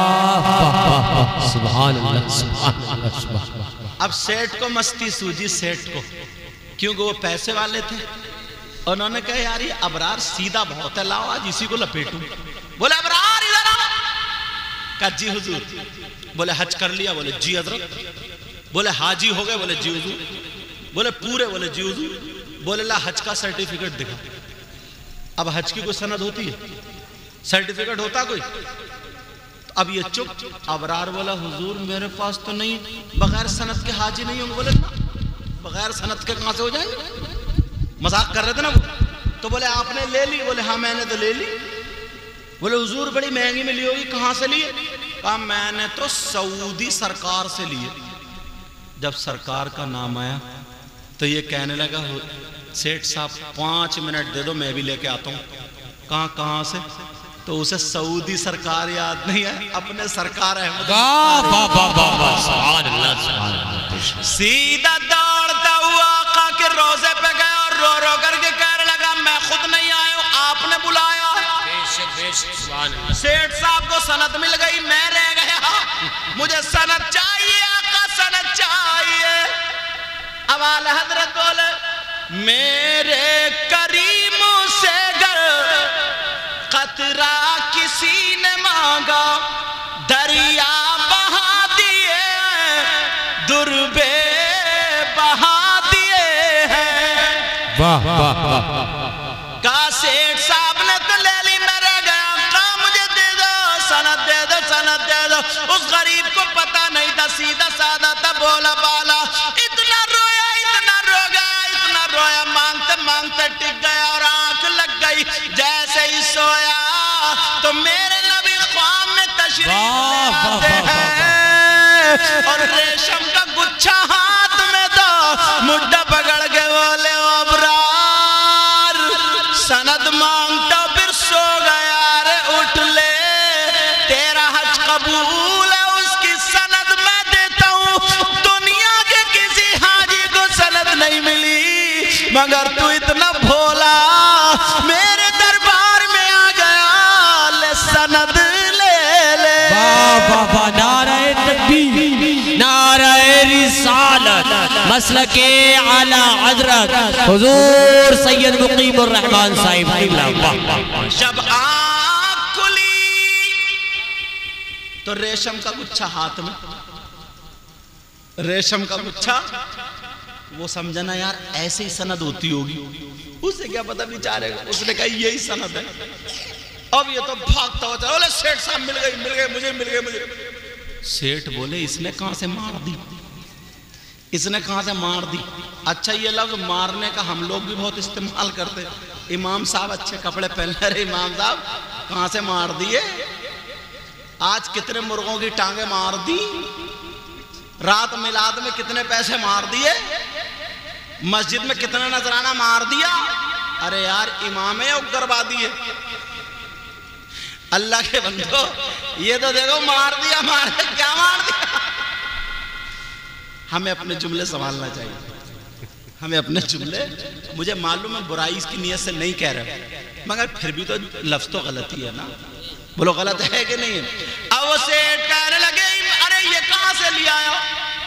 B: سبحان اللہ سبحان اللہ سبحان اللہ.
A: اب سیٹ کو مستی سوجی، سیٹ کو، کیونکہ وہ پیسے والے تھے. انہوں نے کہا یار یہ ابرار سیدھا بہت ہے، لاؤ آج اسی کو لپیٹوں. بولے ابرار ادھر آؤ. کہا جی حضور. بولے حج کر لیا؟ بولے جی حضرت. بولے حاجی ہو گئے؟ بولے جی حضور. بولے پورے؟ بولے جی حضور. بولے لا حج کا سرٹیفکیٹ دکھا. اب حج کی کوئی سند ہوتی ہے؟ سرٹیفکیٹ ہوتا کوئی؟ اب یہ چپ. ابرار بولا حضور میرے پاس تو نہیں، بغیر سند کے حاجی نہیں ہوں گے. بولے نا بغیر سند کے کہاں سے ہو جائیں گے؟ مذاق کر رہے تھے نا وہ. تو بولے آپ نے لے لی؟ بولے ہاں میں نے تو لے لی. بولے حضور بڑی مہنگی ملی ہوگی، کہاں سے لیے؟ کہا میں نے تو سعودی سرکار سے لیے. جب سرکار کا نام آیا تو یہ کہنے لگا سیٹ صاحب پانچ منٹ دے دو میں بھی لے کے آتا ہوں. کہاں کہاں سے؟ تو اسے سعودی سرکار یاد نہیں ہے، اپنے سرکار احمد سیدھا دوڑتا ہوا آقا کے روزے پہ گیا اور رو رو کر کے کہنے لگا میں خود نہیں آیا ہوں، آپ نے بلایا ہے. سیٹ صاحب کو سند مل گئی، میں رہ گیا. مجھے سند چاہیے آقا، سند چاہیے. اب اعلی حضرت بولے میرے کریم سے گر قطرہ کسی نے مانگا، دریا بہا دیے دربے بہا دیے ہیں.
B: واہ واہ واہ.
A: کہا سیٹ صاحب نے تو لے لی، میں رہ گیا. کہا مجھے دے دو سند، دے دو سند دے دو. اس غریب کو پتہ نہیں تھا، سیدھا سادہ تھا، بولا بالا. اتنا رویا اتنا رو گیا اتنا رویا، مانگتے مانگتے ٹک گیا اور آنکھ لگ گئی. جیسے ہی سویا تو میرے نبی خواب میں تشریف لے آتے ہیں اور ریشم کا گچھا ہاتھ میں دو، مڈھا پکڑ کے بولے ابرار سند مانگتا پھر سو گیا. رے اٹھ لے تیرا حج قبول ہے، اس کی سند میں دیتا ہوں. دنیا کے کسی حاجی کو سند نہیں ملی مگر تو اتنا بھولا میرے دربار میں آ گیا، لے سند لے لے.
B: بابا نعرہ تکبیر، نعرہ رسالت، مسلک اعلی حضرت حضور سید مقیم الرحمن صاحب.
A: جب آنکھ کھلی تو ریشم کا گچھا ہاتھ میں، ریشم کا گچھا. وہ سمجھنا یار ایسے ہی سند ہوتی ہوگی، اسے کیا پتا بیچارے گا. اس نے کہا یہی سند ہے. اب یہ تو بھاگتا ہوتا ہے، بولے سیٹ صاحب مل گئی مل گئی مجھے مل گئی مجھے. سیٹ بولے اس نے کہاں سے مار دی، اس نے کہاں سے مار دی. اچھا یہ لفظ مارنے کا ہم لوگ بھی بہت استعمال کرتے. امام صاحب اچھے کپڑے پہن رہے، امام صاحب کہاں سے مار دیے. آج کتنے مرغوں کی ٹانگیں مار دی، رات میلاد میں کتنے پیسے مار دیے. مسجد میں کتنا نذرانہ مار دیا. ارے یار امام ہے اگروادی ہے. اللہ کے بندو یہ تو دیکھو مار دیا مار دیا کیا مار دیا. ہمیں اپنے جملے سنبھالنا چاہیے. ہمیں اپنے جملے, مجھے معلوم ہے برائی اس کی نیت سے نہیں کہہ رہے مگر پھر بھی تو لفظ تو غلطی ہے نا. بولو غلط ہے کہ نہیں ہے. اب وہ سیٹ کہنے لگے ارے یہ کہاں سے لیا آیا.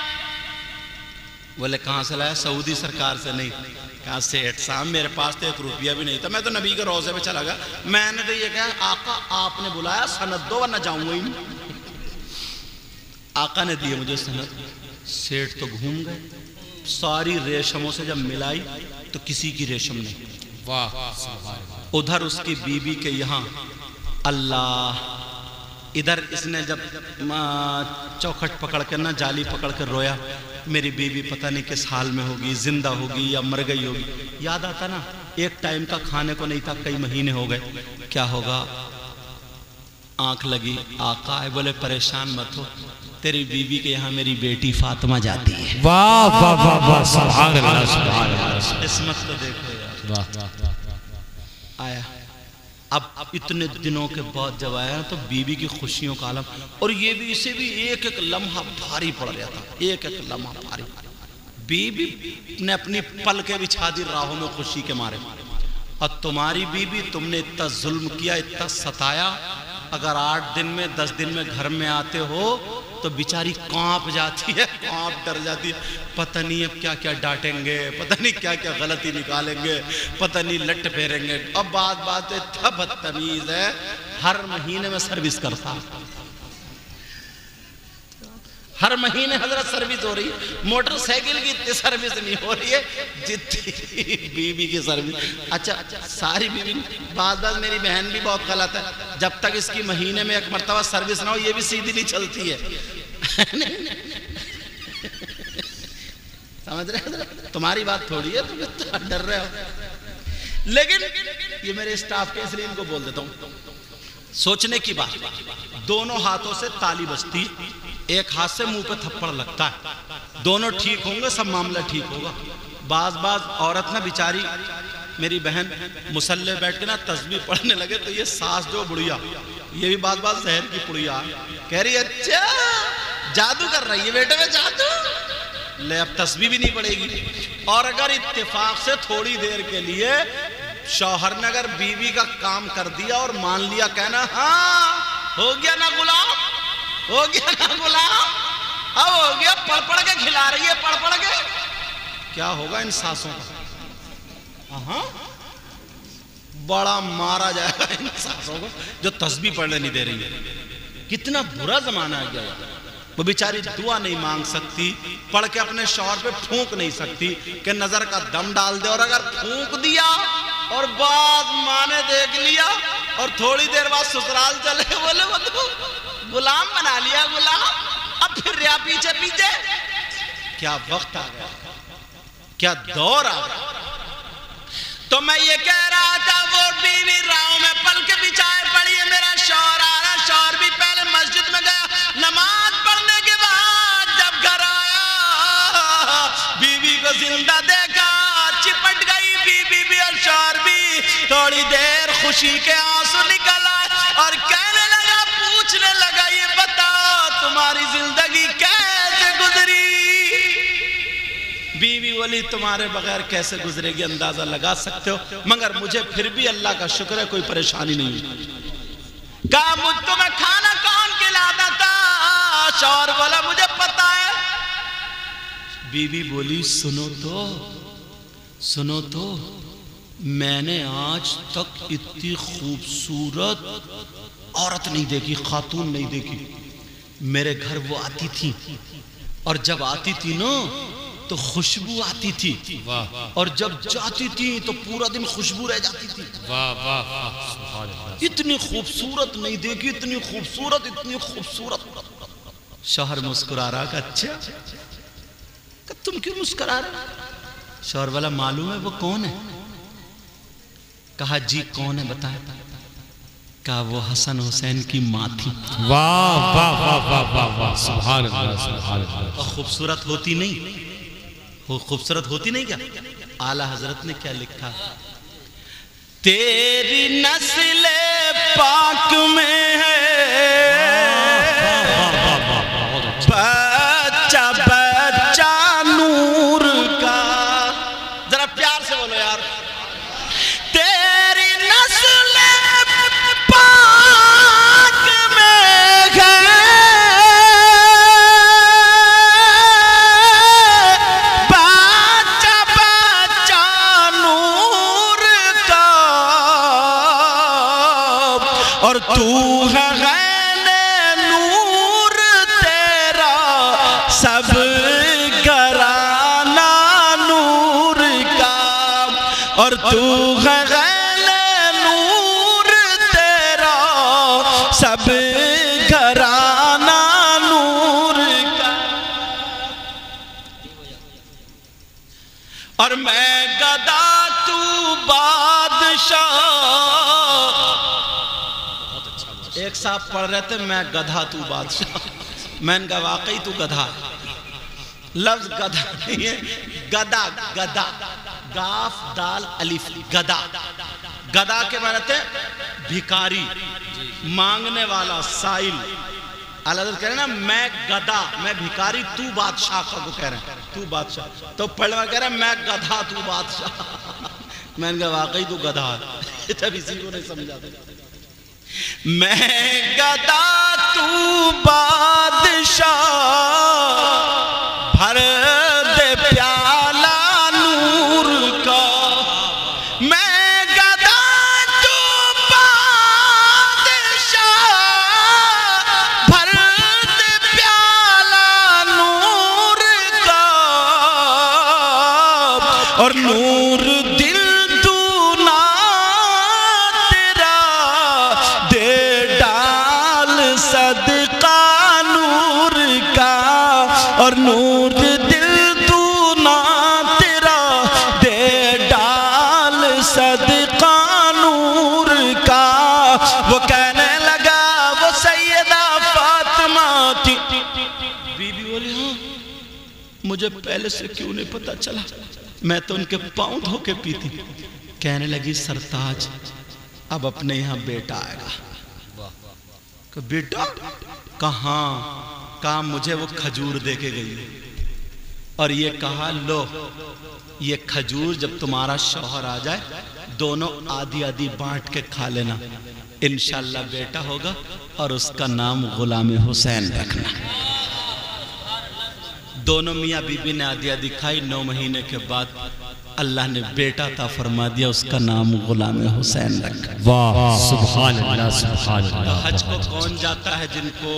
A: بولے کہاں سے لایا؟ سعودی سرکار سے. نہیں. کہا سیٹ صاحب میرے پاس تو ایک روپیہ بھی نہیں تھا, میں تو نبی کے روضے پہ چلا گیا. میں نے تو یہ کہا آقا آپ نے بلایا سند دو ورنہ جاؤں گا ہی نہیں. آقا نے دیے مجھے سند. سیٹ تو گھوم گئے, ساری ریشموں سے جب ملائی تو کسی کی ریشم نہیں. ادھر اس کی بی بی کے یہاں اللہ, ادھر اس نے جب چوکھٹ پکڑ کے نا جالی پکڑ کے رویا میری بی بی پتہ نہیں کس حال میں ہوگی, زندہ ہوگی یا مر گئی ہوگی. یاد آتا نا ایک ٹائم کا کھانے کو نہیں تھا, کئی مہینے ہو گئے, کیا ہوگا. آنکھ لگی, آقا ہے, بولے پریشان مت ہو, تیری بی بی کے یہاں میری بیٹی فاطمہ جاتی ہے.
B: واہ واہ واہ واہ سبحان اللہ سبحان اللہ.
A: قسمت تو دیکھو یار. آیا اب اتنے دنوں کے بعد جب آیا تو بی بی کی خوشیوں کا عالم, اور یہ بھی اسے بھی ایک ایک لمحہ بھاری پڑ رہا تھا, ایک ایک لمحہ بھاری. بی بی نے اپنی پل کے بچھا دی راہوں میں خوشی کے مارے. اور تمہاری بی بی تم نے اتنا ظلم کیا, اتنا ستایا, اگر آٹھ دن میں دس دن میں گھر میں آتے ہو تو بیچاری کانپ جاتی ہے, کانپ ڈر جاتی ہے. پتہ نہیں اب کیا کیا ڈانٹیں گے, پتہ نہیں کیا کیا غلطی نکالیں گے, پتہ نہیں لٹ پھیریں گے. اب بات بات اتنا بدتمیز ہے, ہر مہینے میں سروس کرتا, ہر مہینے حضرت سروس ہو رہی ہے. موٹر سائیکل کی اتنی سروس نہیں ہو رہی ہے جتنی بی بی کی سروس. اچھا ساری بی بی, بعض بعض میری بہن بھی بہت غلط ہے, جب تک اس کی مہینے میں ایک مرتبہ سروس نہ ہو یہ بھی سیدھی نہیں چلتی ہے. سمجھ رہے حضرت, تمہاری بات تھوڑی ہے, تم ڈر رہے ہو. لیکن یہ میرے اسٹاف کے, اس لیے ان کو بول دیتا ہوں, سوچنے کی بات. دونوں ہاتھوں سے تالی بجتی, ایک ہاتھ سے منہ پہ تھپڑ لگتا ہے, دونوں ٹھیک ہوں گے سب معاملہ ٹھیک ہوگا. بعض بعض عورت نا بیچاری میری بہن مصلی بیٹھ کے نا تسبیح پڑھنے لگے تو یہ ساس جو بڑھیا, یہ بھی بعض بعض زہر کی پڑھیا کہہ رہی ہے اچھا جادو کر رہی ہے بیٹے میں, جادو لے اب تسبیح بھی نہیں پڑے گی. اور اگر اتفاق سے تھوڑی دیر کے لیے شوہر نے اگر بیوی کا کام کر دیا اور مان لیا, کہنا ہاں ہو گیا نا غلام, ہو گیا نا غلام, اب ہو گیا, پڑھ پڑھ کے کھلا رہی ہے, پڑھ پڑھ کے. کیا ہوگا ان ساسوں کا؟ ہاں بڑا مارا جائے گا ان ساسوں کو جو تسبیح پڑھنے نہیں دے رہی ہے. کتنا برا زمانہ آ گیا. وہ بیچاری دعا نہیں مانگ سکتی, پڑھ کے اپنے شوہر پہ پھونک نہیں سکتی کہ نظر کا دم ڈال دے, اور اگر پھونک دیا اور بعد ماں نے دیکھ لیا اور تھوڑی دیر بعد سسرال چلے, بولے وہ تو غلام بنا لیا, غلام, اب پھر ریا پیچھے پیچھے. کیا وقت آ گیا, کیا دور آ گیا. تو میں یہ کہہ رہا تھا وہ بیوی راہوں میں پل کے بچھائے پڑی ہے, میرا شوہر آ رہا. شوہر بھی پہلے مسجد میں گیا, نماز پڑھنے کے بعد جب گھر آیا بیوی کو زندہ دیکھا, چپٹ گئی بیوی بھی اور شوہر بھی. تھوڑی دیر خوشی کے آنسو نکل آئے اور کہنے لگا, پوچھنے لگا, یہ بتاؤ تمہاری زندگی کیسے گزری. بیوی بولی تمہارے بغیر کیسے گزرے گی اندازہ لگا سکتے ہو, مگر مجھے پھر بھی اللہ کا شکر ہے کوئی پریشانی نہیں ہوئی. کہا مجھ تمہیں کھانا کون کھلاتا تھا؟ شوہر بولا مجھے پتا ہے. بیوی بولی سنو تو سنو تو میں نے آج تک اتنی خوبصورت عورت نہیں دیکھی, خاتون نہیں دیکھی. میرے گھر وہ آتی تھی اور جب آتی تھی نا تو خوشبو آتی تھی, اور جب جاتی تھی تو پورا دن خوشبو رہ جاتی تھی. اتنی خوبصورت نہیں دیکھی, اتنی خوبصورت, اتنی خوبصورت. شوہر مسکرا رہا کہ اچھا, کہ تم کیوں مسکرا رہے؟ شوہر والا معلوم ہے وہ کون ہے؟ کہا جی کون ہے بتائیں. کہا وہ حسن حسین کی ماں تھی.
B: واہ واہ واہ واہ واہ سبحان اللہ سبحان اللہ.
A: خوبصورت ہوتی نہیں, خوبصورت ہوتی نہیں کیا؟ اعلیٰ حضرت نے کیا لکھا؟ تیری نسل پاک میں ہے بچہ بچہ نور کا. ذرا پیار سے بولو یار. تیری نسل پاک میں ہے بچہ بچہ نور کا اور تو ہے غین نور تیرا سب گھرانہ نور کا اور تو ہے غین نور تیرا سب گھرانہ نور کا. اور میں گدا تو بادشاہ. ایک صاحب پڑھ رہے تھے میں گدھا تو بادشاہ. میں نے کہا واقعی تو گدھا. لفظ گدھا نہیں ہے, گدا گدا گاف دال الف گدا. گدا کے معنی تھے بھکاری, مانگنے والا, سائل. اللہ حضرت کہہ رہے ہیں نا میں گدا, میں بھکاری, تو بادشاہ کا کو کہہ رہے ہیں تو بادشاہ. تو پڑھنے والا کہہ رہے ہیں میں گدھا تو بادشاہ. میں نے کہا واقعی تو گدھا ہے. جب اسی کو نہیں سمجھا تھا. میں گدا تو بادشاہ بھر دے پیالہ نور کا. میں گدا تو بادشاہ بھر دے پیالہ نور کا اور نور دل صدقہ نور کا اور نور دل تو نہ تیرا دے ڈال صدقہ نور کا. وہ کہنے لگا وہ سیدہ فاطمہ تھی. بی بی بولی ہاں مجھے پہلے سے کیوں نہیں پتا چلا, میں تو ان کے پاؤں دھو کے پیتی. کہنے لگی سرتاج اب اپنے یہاں بیٹا آئے گا. بیٹا کہاں؟ کہا مجھے وہ کھجور دے کے گئی اور یہ کہا لو یہ کھجور جب تمہارا شوہر آ جائے دونوں آدھی آدھی بانٹ کے کھا لینا, انشاءاللہ بیٹا ہوگا اور اس کا نام غلام حسین رکھنا. دونوں میاں بی بی نے آدھی آدھی کھائی. نو مہینے کے بعد اللہ نے بیٹا عطا فرما دیا, اس کا نام غلام حسین رکھا.
B: واہ سبحان اللہ سبحان اللہ.
A: حج کو کون جاتا ہے جن کو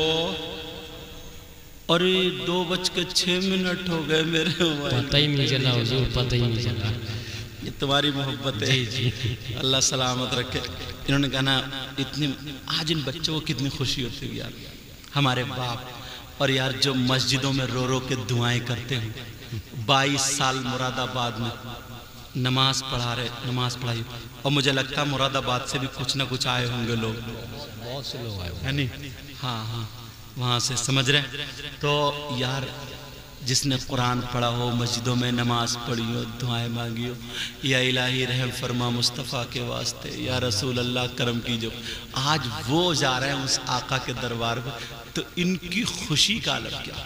A: اور دو بج کے چھ منٹ ہو گئے میرے
B: پتہ ہی نہیں چلا حضور, پتہ ہی نہیں چلا.
A: یہ تمہاری محبت ہے, اللہ سلامت رکھے. انہوں نے کہا نا اتنی آج ان بچوں کو کتنی خوشی ہوتی ہے یار, ہمارے باپ اور یار جو مسجدوں میں رو رو کے دعائیں کرتے ہیں. بائیس سال مراد آباد میں نماز پڑھا رہے نماز پڑھائی اور مجھے لگتا ہے مراد آباد سے بھی کچھ نہ کچھ آئے ہوں گے لوگ,
B: بہت سے لوگ آئے
A: ہے نہیں؟ ہاں ہاں وہاں سے سمجھ رہے. تو یار جس نے قرآن پڑھا ہو, مسجدوں میں نماز پڑھی ہو, دعائیں مانگی ہو, یا الہی رحم فرما مصطفیٰ کے واسطے, یا رسول اللہ کرم کیجو, آج وہ جا رہے ہیں اس آقا کے دربار میں, تو ان کی خوشی کا عالم کیا.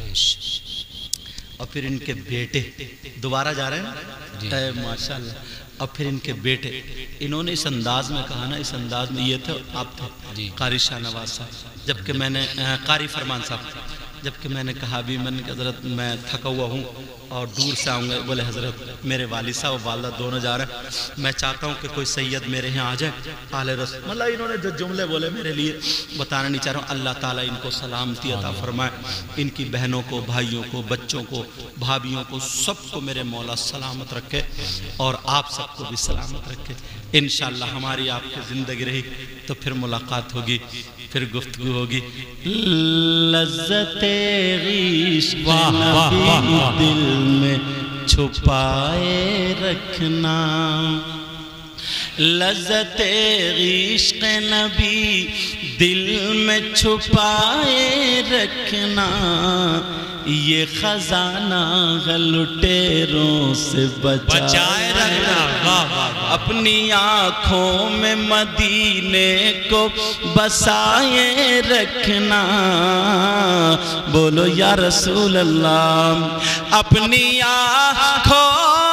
A: اور پھر ان کے بیٹے دوبارہ جا رہے ہیں اے ماشاءاللہ. اور پھر ان کے بیٹے, انہوں نے اس انداز میں کہا نا, اس انداز میں یہ تھے آپ تھے قاری شاہ نواز صاحب, جبکہ میں نے قاری فرمان صاحب, جبکہ میں نے کہا بھی میں نے کہ حضرت میں تھکا ہوا ہوں اور دور سے آؤں گا. بولے حضرت میرے والد صاحب و والدہ دونوں جا رہے ہیں, میں چاہتا ہوں کہ کوئی سید میرے یہاں آ جائے. آل رسول مطلب انہوں نے جو جملے بولے میرے لیے بتانا نہیں چاہ رہا ہوں. اللہ تعالیٰ ان کو سلامتی عطا فرمائے, ان کی بہنوں کو, بھائیوں کو, بچوں کو, بھابیوں کو, سب کو میرے مولا سلامت رکھے اور آپ سب کو بھی سلامت رکھے. انشاءاللہ ہماری آپ کی زندگی رہی تو پھر ملاقات ہوگی, پھر گفتگو ہوگی. لذت عشق نبی دل میں چھپائے رکھنا, لذت عشق نبی دل میں چھپائے رکھنا، یہ خزانہ ہے لٹیروں سے بچائے رکھنا، اپنی آنکھوں میں مدینے کو بسائے رکھنا، بولو یا رسول اللہ، اپنی آنکھوں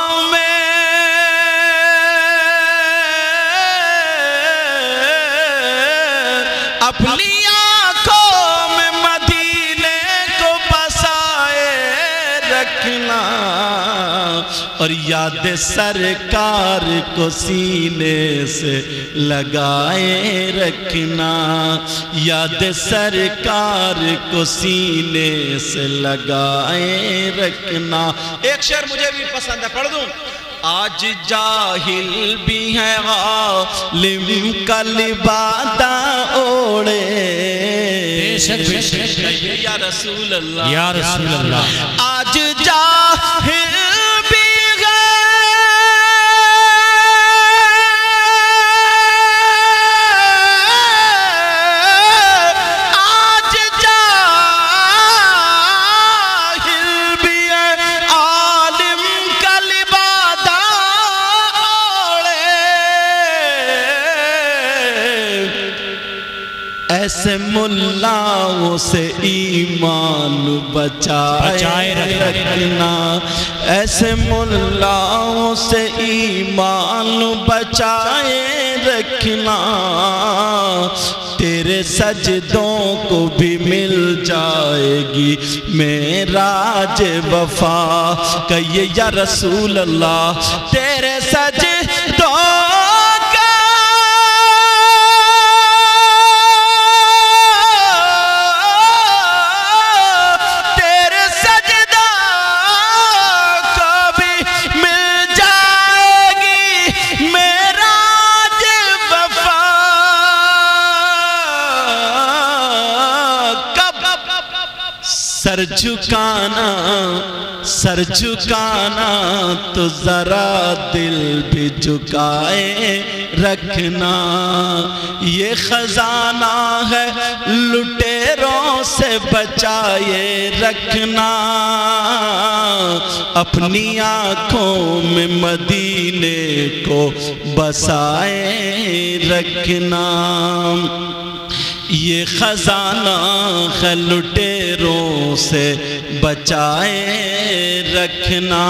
A: اپنی آنکھوں میں مدینے کو بسائے رکھنا، اور یاد سرکار کو سینے سے لگائے رکھنا، یاد سرکار کو سینے سے لگائے رکھنا۔ ایک شعر مجھے بھی پسند ہے، پڑھ دوں؟ آج جاہل بھی ہے عالم کا لبادہ اوڑے، یا رسول اللہ،
B: یا رسول اللہ،
A: آج جاہل بھی ہے آج جاہل بھی ہے عالم کا لبادہ ایسے ملاؤں سے ایمان بچائے رکھنا، ایسے ملاؤں سے ایمان بچائے رکھنا، تیرے سجدوں کو بھی مل جائے گی معراج وفا، کہیے یا رسول اللہ، تیرے سجدوں سر جھکانا، سر جھکانا تو ذرا دل بھی جھکائے رکھنا، یہ خزانہ ہے لٹیروں سے بچائے رکھنا، اپنی آنکھوں میں مدینے کو بسائے رکھنا، یہ خزانہ ہے لٹیروں سے بچائے رکھنا،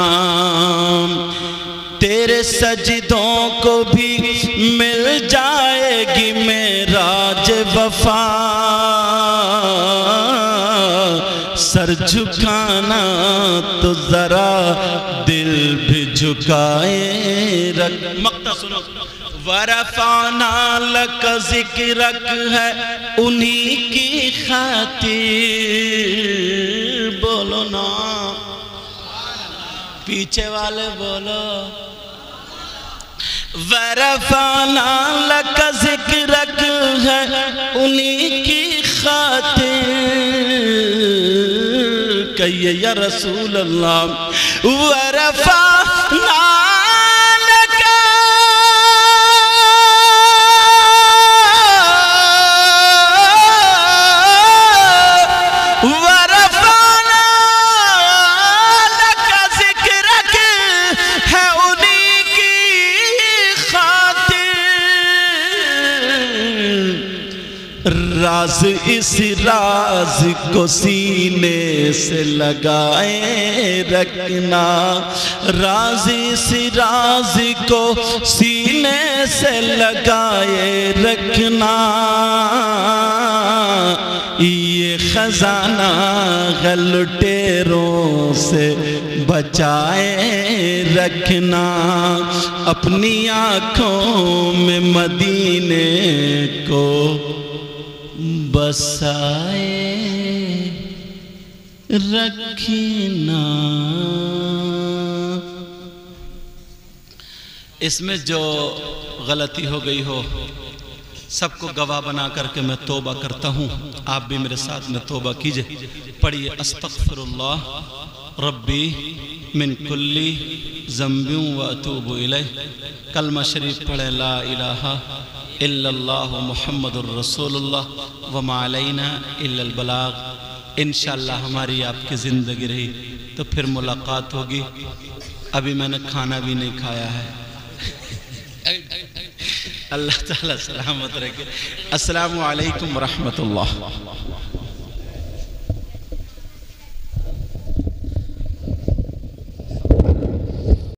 A: تیرے سجدوں کو بھی مل جائے گی معراج وفا، سر جھکانا تو ذرا دل بھی جھکائے رکھ، مقطع سنو، وَرَفَعْنَا لَكَ ذِكْرَكَ ہے انہی کی خاطر، بولو نا پیچھے والے بولو، وَرَفَعْنَا لَكَ ذِكْرَكَ ہے انہی کی خاطر، کہیے یا رسول اللہ، وَرَفَعْنَا راز اس راز کو سینے سے لگائے رکھنا، راز اس راز کو سینے سے لگائے رکھنا، یہ خزانہ ہے لٹیروں سے بچائے رکھنا، اپنی آنکھوں میں مدینے کو بسائے رکھنا۔ اس میں جو غلطی ہو گئی ہو سب کو گواہ بنا کر کے میں توبہ کرتا ہوں، آپ بھی میرے ساتھ میں توبہ کیجئے۔ پڑھیے استغفر اللہ ربی من کلی ذنب و اتوب الیہ۔ کلمہ شریف پڑھے لا الہ الا اللہ محمد الرسول اللہ وما علینا الا البلاغ۔ انشاءاللہ ہماری آپ کی زندگی رہی تو پھر ملاقات ہوگی۔ ابھی میں نے کھانا بھی نہیں کھایا ہے۔ اللہ تعالیٰ سلامت رکھے۔ السلام علیکم ورحمت اللہ۔